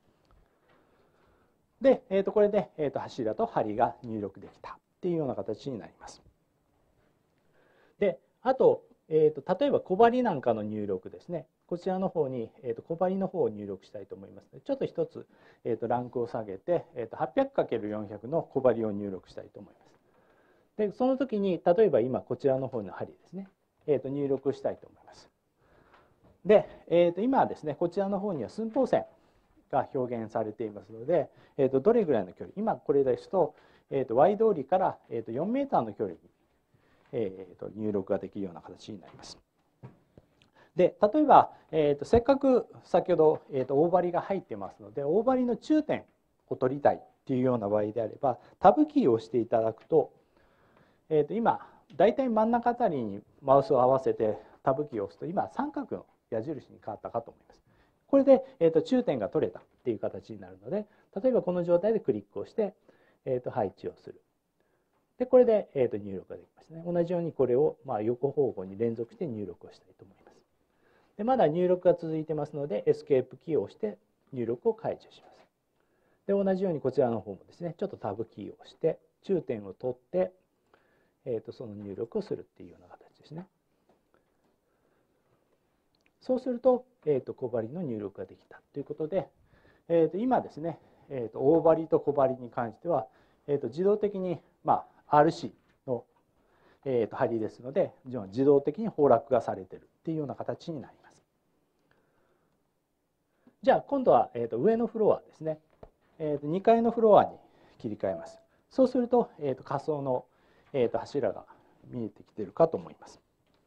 で、えー、とこれで、えー、と柱と針が入力できたっていうような形になります。で、あと、えー、と例えば小針なんかの入力ですね。こちらの方に、えー、と小針の方を入力したいと思いますので、ちょっと一つ、えー、とランクを下げて、えー、と はっぴゃくかけるよんひゃく の小針を入力したいと思います。で、その時に例えば今こちらの方の針ですね、えー、と入力したいと思います。で、えー、と今ですね、こちらの方には寸法線が表現されていますので、えー、とどれぐらいの距離、今これですと、えー、と Y 通りから、えー、とよんメーターの距離に、えー、と入力ができるような形になります。で、例えば、えー、とせっかく先ほど、えー、と大針が入ってますので、大針の中点を取りたいっていうような場合であれば、タブキーを押していただくと、えー、と今大体真ん中あたりにマウスを合わせてタブキーを押すと今三角の矢印に変わったかと思います。これで、えー、と中点が取れたっていう形になるので、例えばこの状態でクリックをして、えー、と配置をする。 でこれで、えー、と入力ができますね。同じようにこれを、まあ、横方向に連続して入力をしたいと思います。でまだ入力が続いてますのでエスケープキーを押して入力を解除します。で同じようにこちらの方もですねちょっとタブキーを押して中点を取って、えー、とその入力をするっていうような形ですね。そうすると、えー、と小針の入力ができたということで、えー、と今ですね、えー、と大針と小針に関しては、えー、と自動的に、まあ、アールシー の、えー、と針ですので自動的に崩落がされているっていうような形になります。じゃあ今度は、えー、と上のフロアですね、えー、とにかいのフロアに切り替えます。そうすると、えー、と仮想の、えー、と柱が見えてきているかと思います。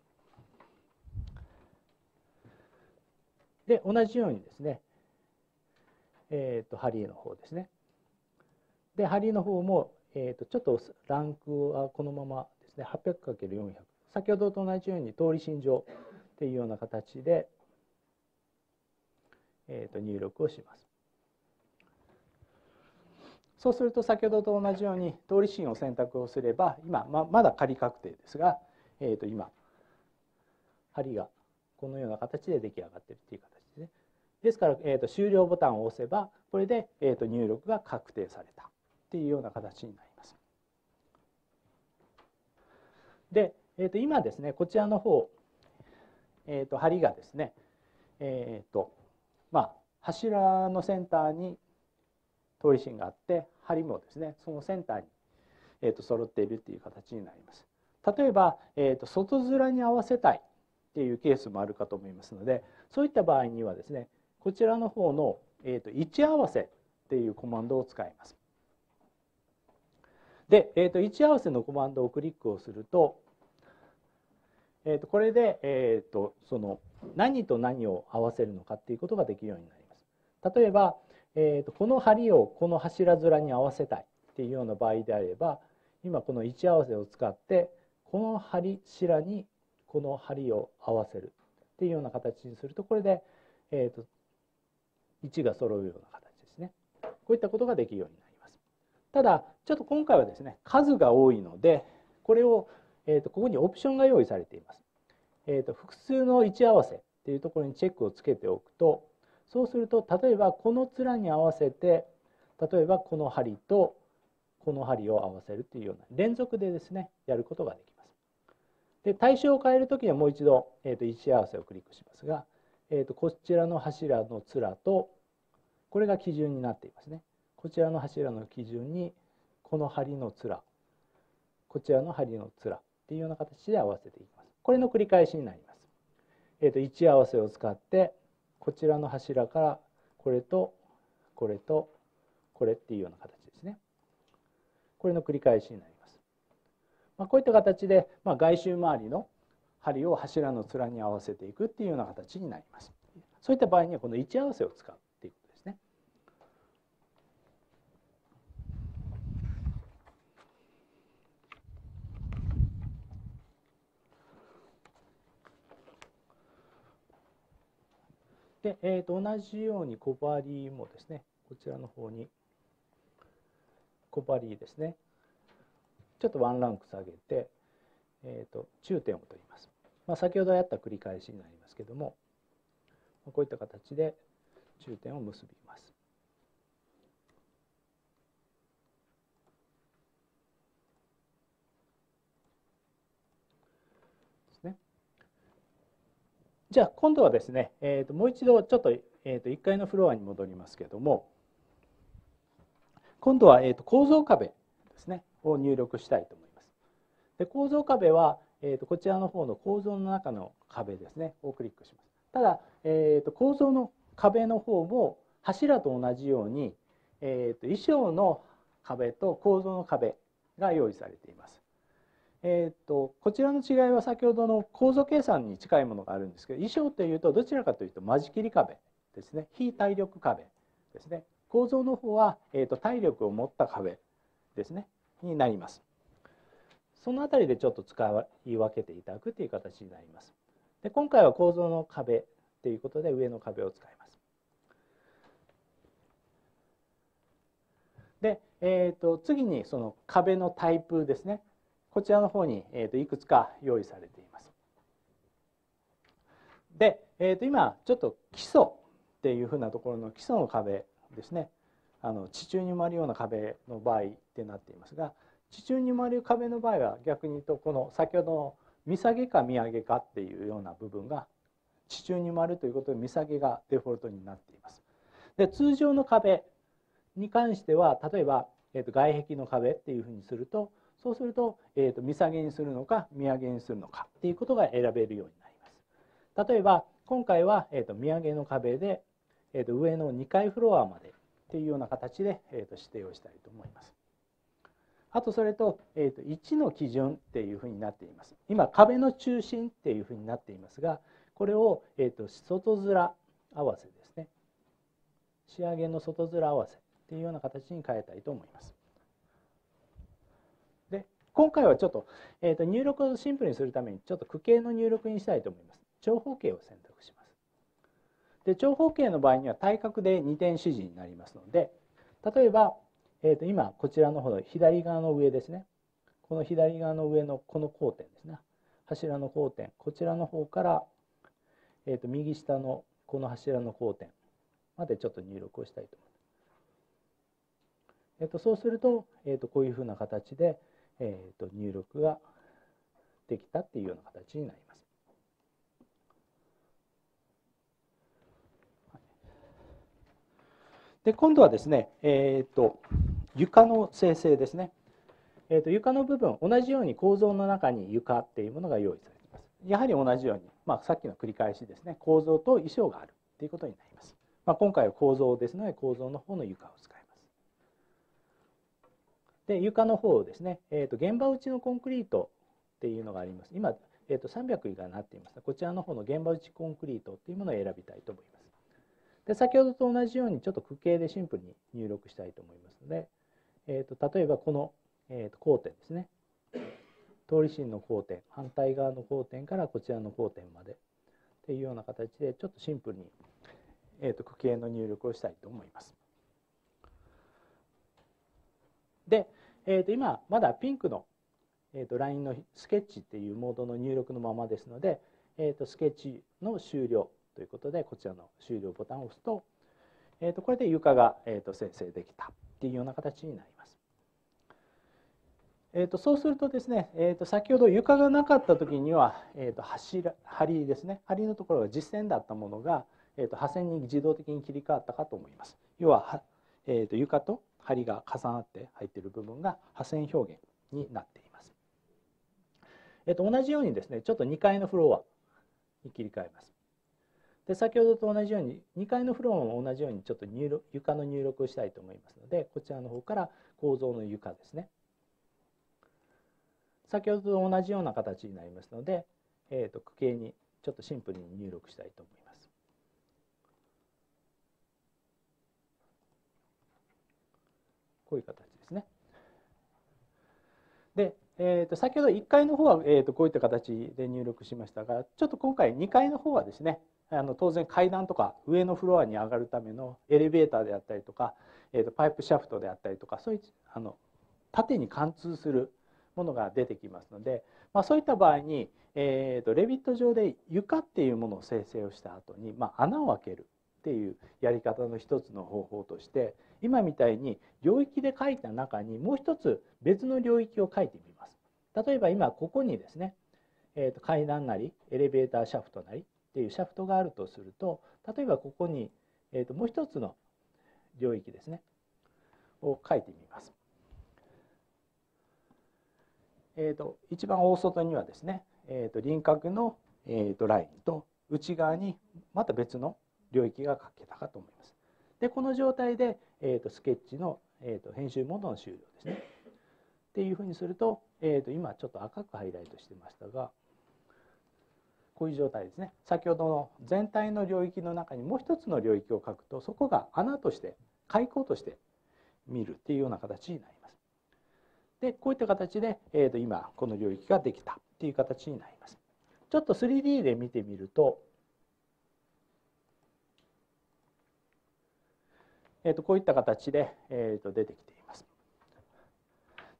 で同じようにですね、えー、と針の方ですね。で針の方も、えー、とちょっとランクはこのままですね はっぴゃくかけるよんひゃく 先ほどと同じように通り心上っていうような形で、えー、と入力をします。そうすると先ほどと同じように通り芯を選択をすれば今 ま, まだ仮確定ですが、えー、と今針がこのような形で出来上がっているという形ですね。ですから、えー、と終了ボタンを押せばこれで、えー、と入力が確定されたっていうような形になります。で、えー、と今ですねこちらの方、えー、と針がですね、えーとまあ、柱のセンターに通り芯があって針もですねそのセンターに、えー、と揃っているという形になります。例えば、えー、と外面に合わせたいっていうケースもあるかと思いますのでそういった場合にはですねこちらの方の、えー、と位置合わせっていうコマンドを使います。で、えー、と位置合わせのコマンドをクリックをすると、えー、とこれで、えー、とその何と何を合わせるのかっていうことができるようになります。例えば、えー、とこの針をこの柱面に合わせたいっていうような場合であれば今この位置合わせを使ってこの柱にこの針を合わせるっていうような形にするとこれで、えー、と位置が揃うような形ですね。こういったことができるようになります。ただちょっと今回はですね数が多いのでこれを、えー、とここにオプションが用意されています。えー、と複数の位置合わせっていうところにチェックをつけておくとそうすると例えばこの面に合わせて例えばこの針とこの針を合わせるというような連続でですねやることができます。で対象を変えるときにはもう一度、えー、と位置合わせをクリックしますが、えー、とこちらの柱の面とこれが基準になっていますね。こちらの柱の基準にこの針の面こちらの針の面っていうような形で合わせていきます。これの繰り返しになります。えー、と位置合わせを使ってこちらの柱からこれとこれとこれっていうような形ですね。これの繰り返しになります。まあ、こういった形で、まあ、外周周りの針を柱の面に合わせていくっていうような形になります。そういった場合にはこの位置合わせを使うっていうことですね。で、えー、と同じように小針もですねこちらの方に小針ですねちょっとワンランク下げて、えー、と中点を取ります。まあ、先ほどやった繰り返しになりますけどもこういった形で中点を結びます。ですね。じゃあ今度はですね、えー、ともう一度ちょっと,、えー、といっかいのフロアに戻りますけども今度は、えー、と構造壁ですねを入力したいと思います。で構造壁は、えー、とこちらの方の構造の中の壁ですねをクリックします。ただ、えー、と構造の壁の方も柱と同じように、えー、と衣装の壁と構造の壁が用意されています。えー、とこちらの違いは先ほどの構造計算に近いものがあるんですけど衣装というとどちらかというと間仕切り壁ですね非体力壁ですね。構造の方は、えー、と体力を持った壁ですねになります。そのあたりでちょっと使い分けていただくという形になります。で今回は構造の壁ということで上の壁を使います。 で、えー、と次にその壁のタイプですね。こちらの方に、えー、といくつか用意されています。で、えー、と今ちょっと基礎っていうふうなところの基礎の壁ですね。あの地中に埋まるような壁の場合ってなっていますが、地中に埋まる壁の場合は逆に言うとこの先ほどの見下げか見上げかっていうような部分が地中に埋まるということで見下げがデフォルトになっています。で、通常の壁に関しては例えば、えー、と外壁の壁っていうふうにすると、そうすると、えー、と見下げにするのか見上げにするのかっていうことが選べるようになります。例えば今回は、えー、と見上げの壁で、えー、と上のにかいフロアまでっていうような形で、えー、と指定をしたいと思います。あとそれと、えー、といちの基準っていうふうになっています。今壁の中心っていうふうになっていますが、これを、えー、と外面合わせですね。仕上げの外面合わせっていうような形に変えたいと思います。で、今回はちょっと、えー、と入力をシンプルにするためにちょっと区形の入力にしたいと思います。長方形を選択します。で、長方形の場合には対角でにてん指示になりますので、例えば、えー、と今こちらの方の左側の上ですね。この左側の上のこの交点ですね。柱の交点、こちらの方から、えー、と右下のこの柱の交点までちょっと入力をしたいと思います。えー、とそうすると、えー、とこういうふうな形で、えー、と入力ができたっていうような形になります。で、今度はですね、えー、と床の生成ですね。えー、と床の部分、同じように構造の中に床っていうものが用意されています。やはり同じように、まあ、さっきの繰り返しですね、構造と衣装があるということになります。まあ、今回は構造ですので、構造の方の床を使います。で、床の方ですね、えー、と現場打ちのコンクリートっていうのがあります。今、えー、とさんびゃくがなっています。こちらの方の現場打ちコンクリートっていうものを選びたいと思います。で、先ほどと同じようにちょっと区形でシンプルに入力したいと思いますので、えー、と例えばこの、えー、と交点ですね。通り芯の交点、反対側の交点からこちらの交点までっていうような形でちょっとシンプルに、えー、と区形の入力をしたいと思います。で、えー、と今まだピンクの、えー、とラインのスケッチっていうモードの入力のままですので、えー、とスケッチの終了ということでこちらの終了ボタンを押すと、えー、とこれで床が、えー、と生成できたっていうような形になります。えー、とそうするとですね、えー、と先ほど床がなかった時には、えー、と柱梁ですね、梁のところが実線だったものが、えー、と破線に自動的に切り替わったかと思います。要は、えー、と床と梁が重なって入っている部分が破線表現になっています。えー、と同じようにですね、ちょっとにかいのフロアに切り替えます。で、先ほどと同じようににかいのフロアも同じようにちょっと入力床の入力をしたいと思いますので、こちらの方から構造の床ですね。先ほどと同じような形になりますので、えー、と区形にちょっとシンプルに入力したいと思います。こういう形ですね。で、えー、と先ほどいっかいの方は、えー、とこういった形で入力しましたが、ちょっと今回にかいの方はですね、あの当然階段とか上のフロアに上がるためのエレベーターであったりとか、えー、とパイプシャフトであったりとか、そういうあの縦に貫通するものが出てきますので、まあ、そういった場合に、えー、とレビット上で床っていうものを生成をした後に、まあ、穴を開けるっていうやり方の一つの方法として、今みたいに領域で書いた中にもう一つ別の領域を書いてみます。例えば今ここにですね、えー、と階段なりエレベーターシャフトなりっていうシャフトがあるとすると、例えばここに、えー、ともう一つの領域ですねを書いてみます。えー、と一番大外にはですね、えー、と輪郭の、えー、とラインと内側にまた別の領域が書けたかと思います。で、この状態で、えー、とスケッチの、えー、と編集モードの終了ですね。っていうふうにすると、えー、と今ちょっと赤くハイライトしてましたが、こういう状態ですね。先ほどの全体の領域の中にもう一つの領域を書くと、そこが穴として開口として見るっていうような形になります。で、こういった形で、えー、と今この領域ができたっていう形になります。ちょっと スリーディー で見てみると、えー、とこういった形で、えー、と出てきています。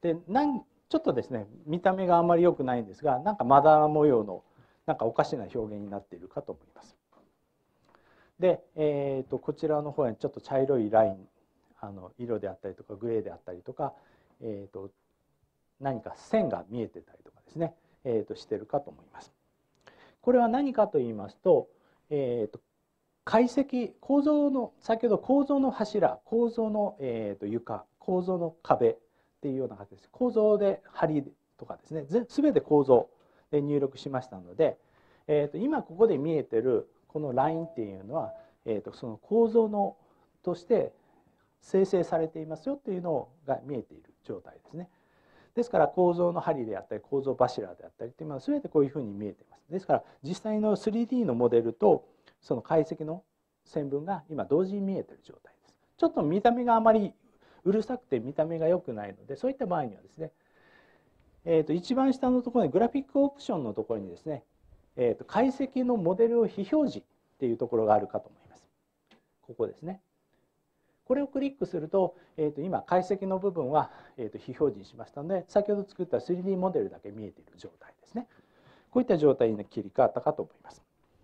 でなんちょっとですね見た目があんまり良くないんですが、なんかまだ模様のなんかおかしな表現になっているかと思います。で、えー、とこちらの方にちょっと茶色いライン、あの色であったりとかグレーであったりとか、えー、と何か線が見えてたりとかですね、えー、としてるかと思います。これは何かと言いますと、えー、と解析構造の先ほど構造の柱、構造の、えー、と床、構造の壁っていうような形です。構造で梁とかですね、全て構造で入力しましたので、えー、と今ここで見えてるこのラインっていうのは、えー、とその構造のとして生成されていますよっていうのが見えている状態ですね。ですから構造の針であったり構造柱であったりっていうのは全てこういうふうに見えています。ですから実際の スリーディー のモデルとその解析の線分が今同時に見えている状態です。ちょっと見た目があまりうるさくて見た目が良くないので、そういった場合にはですね、えー、と一番下のところにグラフィックオプションのところにですね、えー、と解析のモデルを非表示っていうところがあるかと思います。ここですね。これをクリックすると、えー、と今解析の部分は、えー、と非表示にしましたので、先ほど作った スリーディー モデルだけ見えている状態ですね。こういった状態に切り替わったかと思います。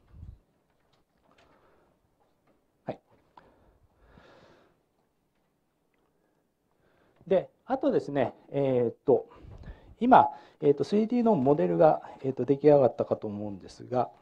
はい、であとですね、えー、と今、えー、と スリーディー のモデルが、えー、と出来上がったかと思うんですが、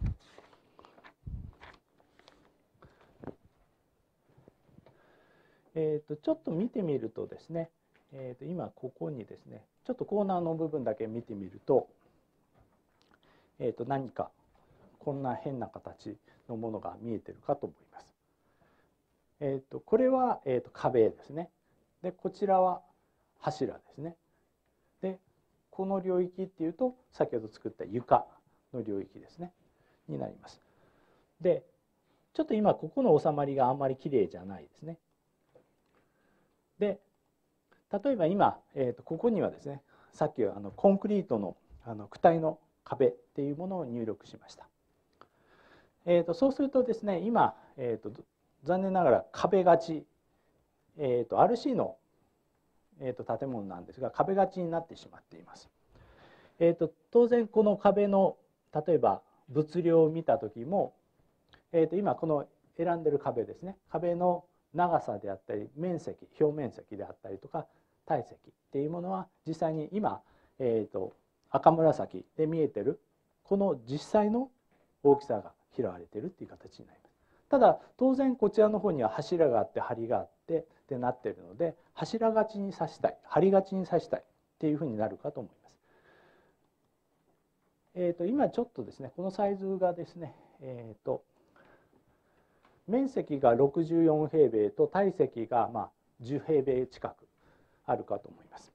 えー、とちょっと見てみるとですね、えー、と今ここにですねちょっとコーナーの部分だけ見てみると、えー、と何かこんな変な形のものが見えてるかと思います。えー、とこれは、えー、と壁ですね。でこちらは柱ですね。でこの領域っていうと先ほど作った床の領域ですねになります。でちょっと今ここの収まりがあんまりきれいじゃないですね。で例えば今、えー、とここにはですねさっきあのコンクリートのあの躯体の壁っていうものを入力しました。えー、とそうするとですね今、えー、と残念ながら壁がち、えー、と アールシー の、えー、と建物なんですが壁がちになってしまっています。えー、と当然この壁の例えば物量を見た時も、えー、と今この選んでる壁ですね、壁の長さであったり面積表面積であったりとか体積っていうものは実際に今、えー、と赤紫で見えてるこの実際の大きさが拾われているっていう形になります。ただ当然こちらの方には柱があって梁があってってなっているので、柱がちに刺したい梁がちに刺したいっていうふうになるかと思います。えー、と今ちょっとですねこのサイズがですね、えー、と面積がろくじゅうよん平米と体積がまあじゅう平米近くあるかと思います。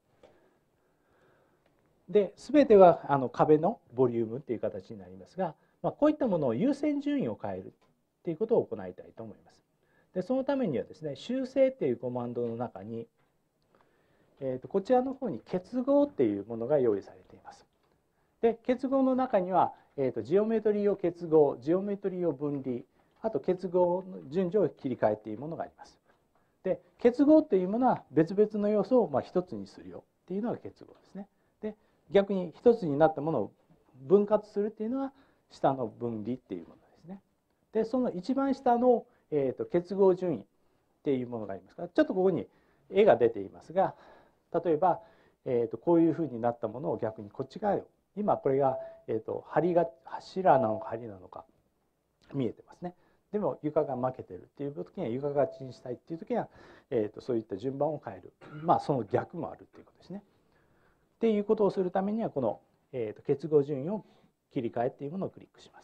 で全てはあの壁のボリュームっていう形になりますが、まあ、こういったものを優先順位を変えるっていうことを行いたいと思います。でそのためにはですね修正っていうコマンドの中に、えー、とこちらの方に結合っていうものが用意されています。で結合の中には、えー、とジオメトリーを結合、ジオメトリーを分離、あと結合の順序を切り替えっていうものがあります。で結合っていうものは別々の要素をまあ一つにするよっていうのが結合ですね。で逆に一つになったものを分割するっていうのは下の分離っていうものですね。でその一番下の、えー、と結合順位っていうものがありますから、ちょっとここに絵が出ていますが、例えば、えー、とこういうふうになったものを逆にこっち側を今これが、えー、と梁が柱なのか梁なのか見えてますね。でも床が負けてるっていう時には床がちにしたいっていう時には、えー、とそういった順番を変える、まあその逆もあるっていうことですね。っていうことをするためにはこの、えー、と結合順位を切り替えっていうものをクリックします。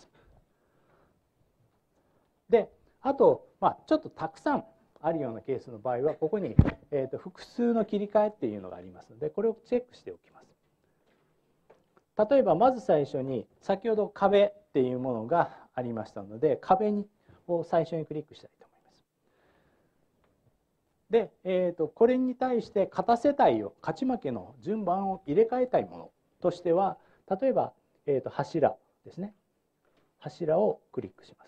であと、まあ、ちょっとたくさんあるようなケースの場合はここに、えー、と複数の切り替えっていうのがありますので、これをチェックしておきます。例えばまず最初に先ほど壁っていうものがありましたので、壁にを最初にクリックしたいと思います。で、えー、とこれに対して型世帯を勝ち負けの順番を入れ替えたいものとしては、例えば、えー、と柱ですね、柱をクリックします。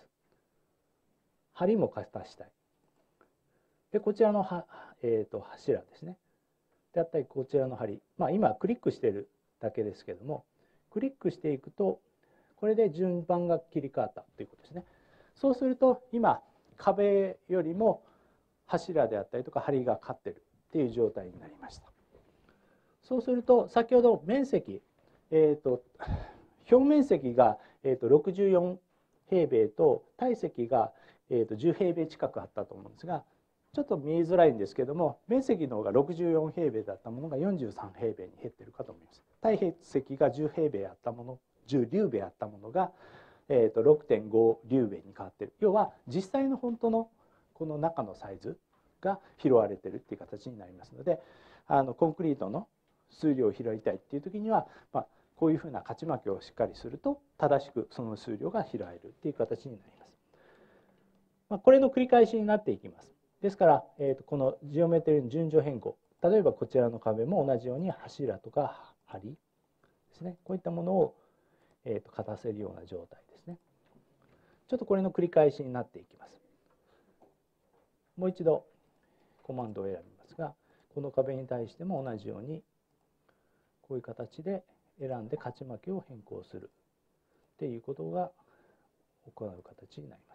梁も型したい。でこちらのは、えー、と柱ですね、 であったりこちらの針、まあ、今クリックしているだけですけども、クリックしていくとこれで順番が切り替わったということですね。そうすると今壁よりも柱であったりとか梁が勝ってるっていう状態になりました。そうすると先ほど面積、えー、と表面積が、えー、とろくじゅうよん平米と体積が、えー、とじゅう平米近くあったと思うんですが、ちょっと見えづらいんですけども、面積の方がろくじゅうよん平米だったものがよんじゅうさん平米に減ってるかと思います。体積がじゅう平米あったもの、じゅう立米あったものが、えー、と ろくてんご 立米に変わってる。要は実際の本当のこの中のサイズが拾われてるっていう形になりますので、あのコンクリートの数量を拾いたいっていう時には、まあ、こういうふうな勝ち負けをしっかりすると正しくその数量が拾えるっていう形になります。まあ、これの繰り返しになっていきます。ですから、えー、とこのジオメトリーの順序変更、例えばこちらの壁も同じように柱とか梁ですね、こういったものを、えー、と勝たせるような状態ですね。ちょっとこれの繰り返しになっていきます。もう一度コマンドを選びますが、この壁に対しても同じようにこういう形で選んで勝ち負けを変更するっていうことが行う形になります。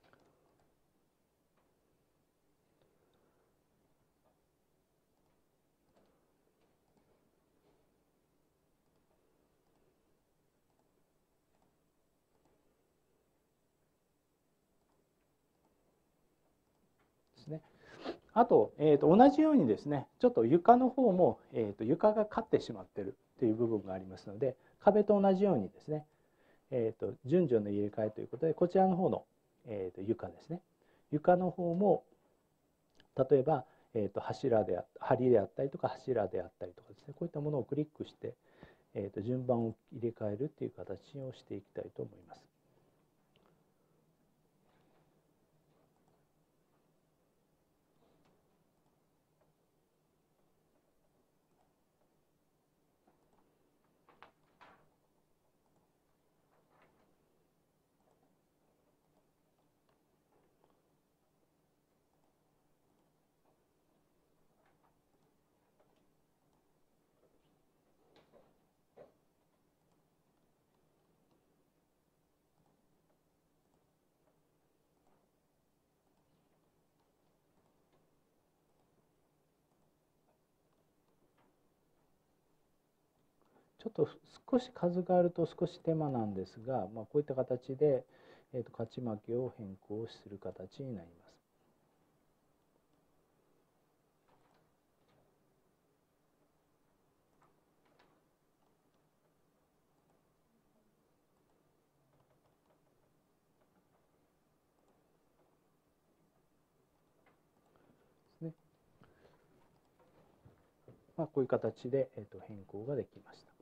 ですね。あと、えー、と同じようにですね、ちょっと床の方も、えー、と床が勝ってしまっているという部分がありますので、壁と同じようにですね、えー、と順序の入れ替えということで、こちらの方の、えー、と床ですね、床の方も例えば、えー、と柱であ梁であったりとか柱であったりとかですね、こういったものをクリックして、えー、と順番を入れ替えるという形をしていきたいと思います。ちょっと少し数があると少し手間なんですが、まあ、こういった形で、えー、と勝ち負けを変更する形になります。ね、まあ、こういう形で、えー、と変更ができました。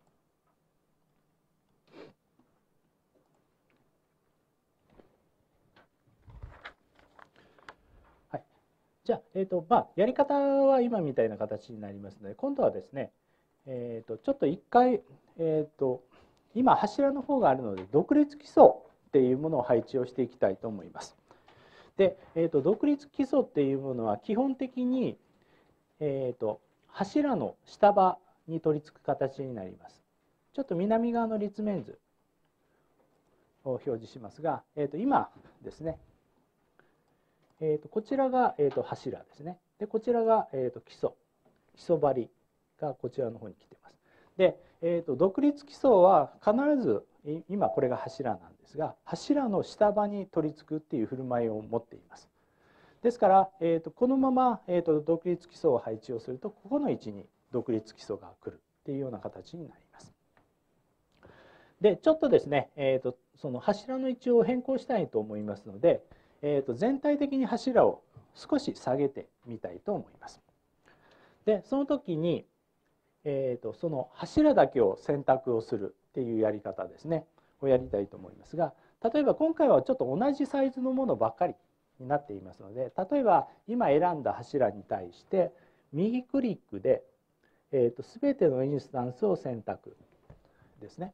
はい、じゃあ、えーとまあ、やり方は今みたいな形になりますので、今度はですね、えー、とちょっと一回、えー、と今柱の方があるので独立基礎っていうものを配置をしていきたいと思います。で、えー、と独立基礎っていうものは基本的に、えー、と柱の下場に取り付く形になります。ちょっと南側の立面図を表示しますが、えー、と今ですね、えー、とこちらが、えー、と柱ですね。でこちらが、えー、と基礎基礎張りがこちらの方に来ています。で、えー、と独立基礎は必ず今これが柱なんですが、柱の下場に取り付くっていう振る舞いを持っています。ですから、えー、とこのまま、えー、と独立基礎を配置をすると、ここの位置に独立基礎が来るっていうような形になります。でちょっとですね、えー、とその柱の位置を変更したいと思いますので、えー、と全体的に柱を少し下げてみたいと思います。でその時に、えー、とその柱だけを選択をするっていうやり方ですねをやりたいと思いますが、例えば今回はちょっと同じサイズのものばっかりになっていますので、例えば今選んだ柱に対して右クリックで、えー、と全てのインスタンスを選択ですね。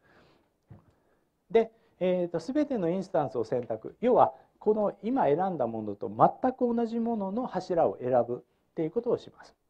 で、えー、と全てのインスタンスを選択、要はこの今選んだものと全く同じものの柱を選ぶっていうことをします。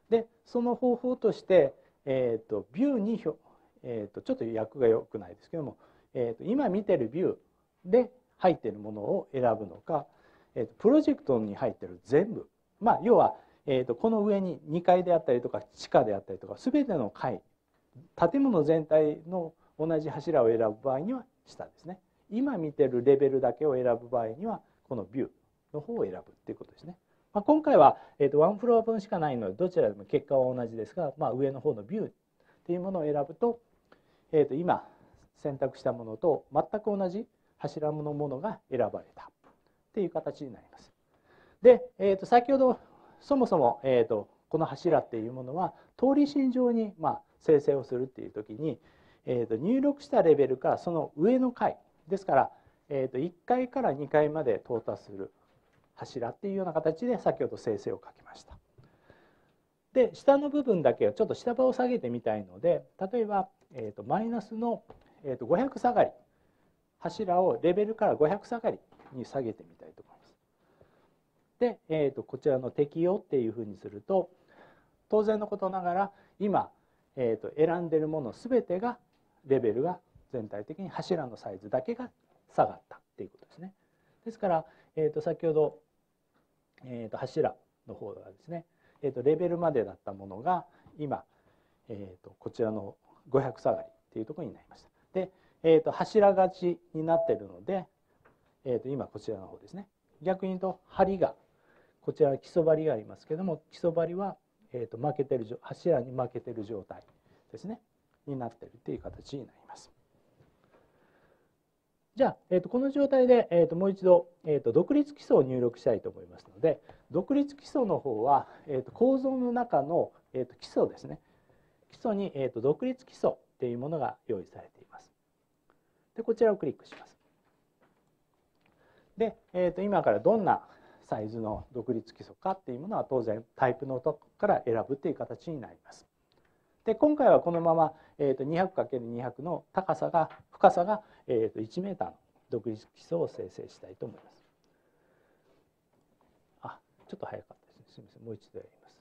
でその方法として、えー、とビューに、えー、とちょっと訳が良くないですけども、えー、と今見てるビューで入ってるものを選ぶのか、えー、とプロジェクトに入ってる全部、まあ、要は、えー、とこの上ににかいであったりとか地下であったりとか全ての階、建物全体の同じ柱を選ぶ場合には下ですね。今見てるレベルだけを選ぶ場合にはこのビューの方を選ぶっていうことですね。まあ、今回は、えー、とワンフロア分しかないのでどちらでも結果は同じですが、まあ、上の方のビューっていうものを選ぶと、えー、と今選択したものと全く同じ柱のものが選ばれたっていう形になります。で、えー、と先ほどそもそも、えー、とこの柱っていうものは通り心上に、まあ、生成をするっていう時に、えー、と入力したレベルからその上の階ですから、えー、といっかいからにかいまで到達する柱っていうような形で先ほど生成をかけました。で下の部分だけをちょっと下場を下げてみたいので、例えば、えー、とマイナスの、えー、とごひゃく下がり、柱をレベルからごひゃく下がりに下げてみたいと思います。で、えー、とこちらの適用っていうふうにすると、当然のことながら今、えー、と選んでるもの全てがレベルが全体的に柱のサイズだけが下がったっていうことですね。ですから、えー、と先ほど、えー、と柱の方がですね、えー、とレベルまでだったものが今、えー、とこちらのごひゃく下がりっていうところになりました。で、えー、と柱勝ちになっているので、えー、と今こちらの方ですね。逆に言うと梁がこちら基礎張りがありますけども、基礎張りは、えー、と負けてる柱に負けてる状態ですねになっているという形になります。じゃあ、えー、とこの状態で、えー、ともう一度、えー、と独立基礎を入力したいと思いますので、独立基礎の方は、えー、と構造の中の、えー、と基礎ですね。基礎に、えー、と独立基礎っていうものが用意されています。でこちらをクリックします。で、えー、と今からどんなサイズの独立基礎かっていうものは当然タイプのとこから選ぶっていう形になります。で今回はこのまま、えー、と にひゃくかけるにひゃく の高さが深さが、えー、といちメーターの独立基礎を生成したいと思います。あ、ちょっと早かったですね。すみません。もう一度やります。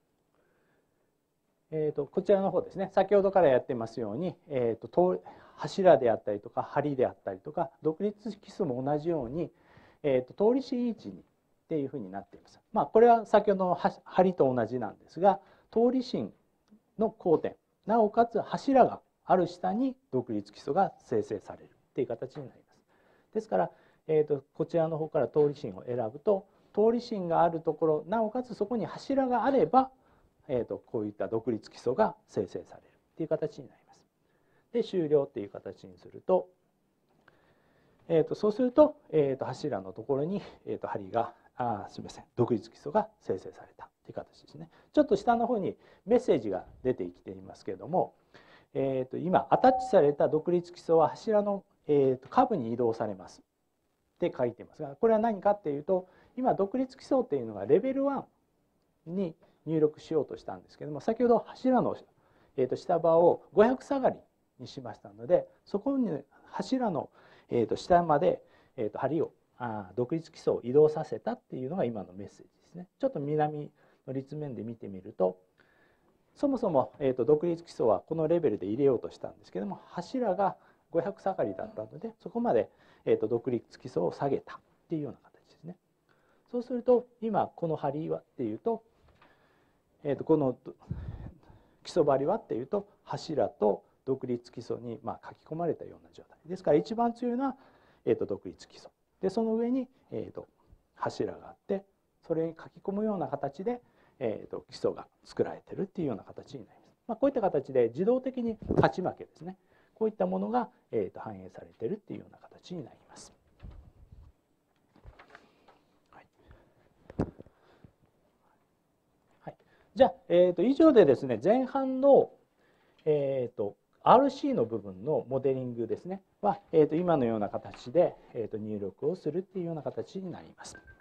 えー、とこちらの方ですね。先ほどからやってますように、えー、と柱であったりとか梁であったりとか独立基礎も同じように、えー、と通り芯位置にっていうふうになっています。まあこれは先ほどの梁と同じなんですが、通り芯の交点、なおかつ柱がある下に独立基礎が生成されるっていう形になります。ですから、えー、とこちらの方から通り芯を選ぶと、通り芯があるところ、なおかつそこに柱があれば、えー、とこういった独立基礎が生成されるっていう形になります。で終了っていう形にすると、えー、とそうすると、えー、と柱のところに、えー、と針があすみません独立基礎が生成されたという形ですね。ちょっと下の方にメッセージが出てきていますけれども、えー、と今アタッチされた独立基礎は柱の、えー、と下部に移動されますって書いていますが、これは何かっていうと、今独立基礎っていうのがレベルワンに入力しようとしたんですけども、先ほど柱の、えー、と下場をごひゃく下がりにしましたので、そこに柱の、えー、と下まで、えー、と梁をあ独立基礎を移動させたっていうのが今のメッセージですね。ちょっと南の立面で見てみると、そもそも、えー、と独立基礎はこのレベルで入れようとしたんですけども、柱がごひゃく下がりだったのでそこまで、えー、と独立基礎を下げたっていうような形ですね。そうすると今この梁はっていうと、えー、とこの基礎張りはっていうと柱と独立基礎にまあ書き込まれたような状態ですから、一番強いのは、えー、と独立基礎で、その上に、えー、と柱があって、それに書き込むような形で、えー、と基礎が作られているっていうような形になります。まあ、こういった形で自動的に勝ち負けですね、こういったものが、えー、と反映されているっていうような形になります。はいはい、じゃあ、えー、と以上でですね、前半の、えー、と アールシー の部分のモデリングですねは、えー、と今のような形で、えー、と入力をするっていうような形になります。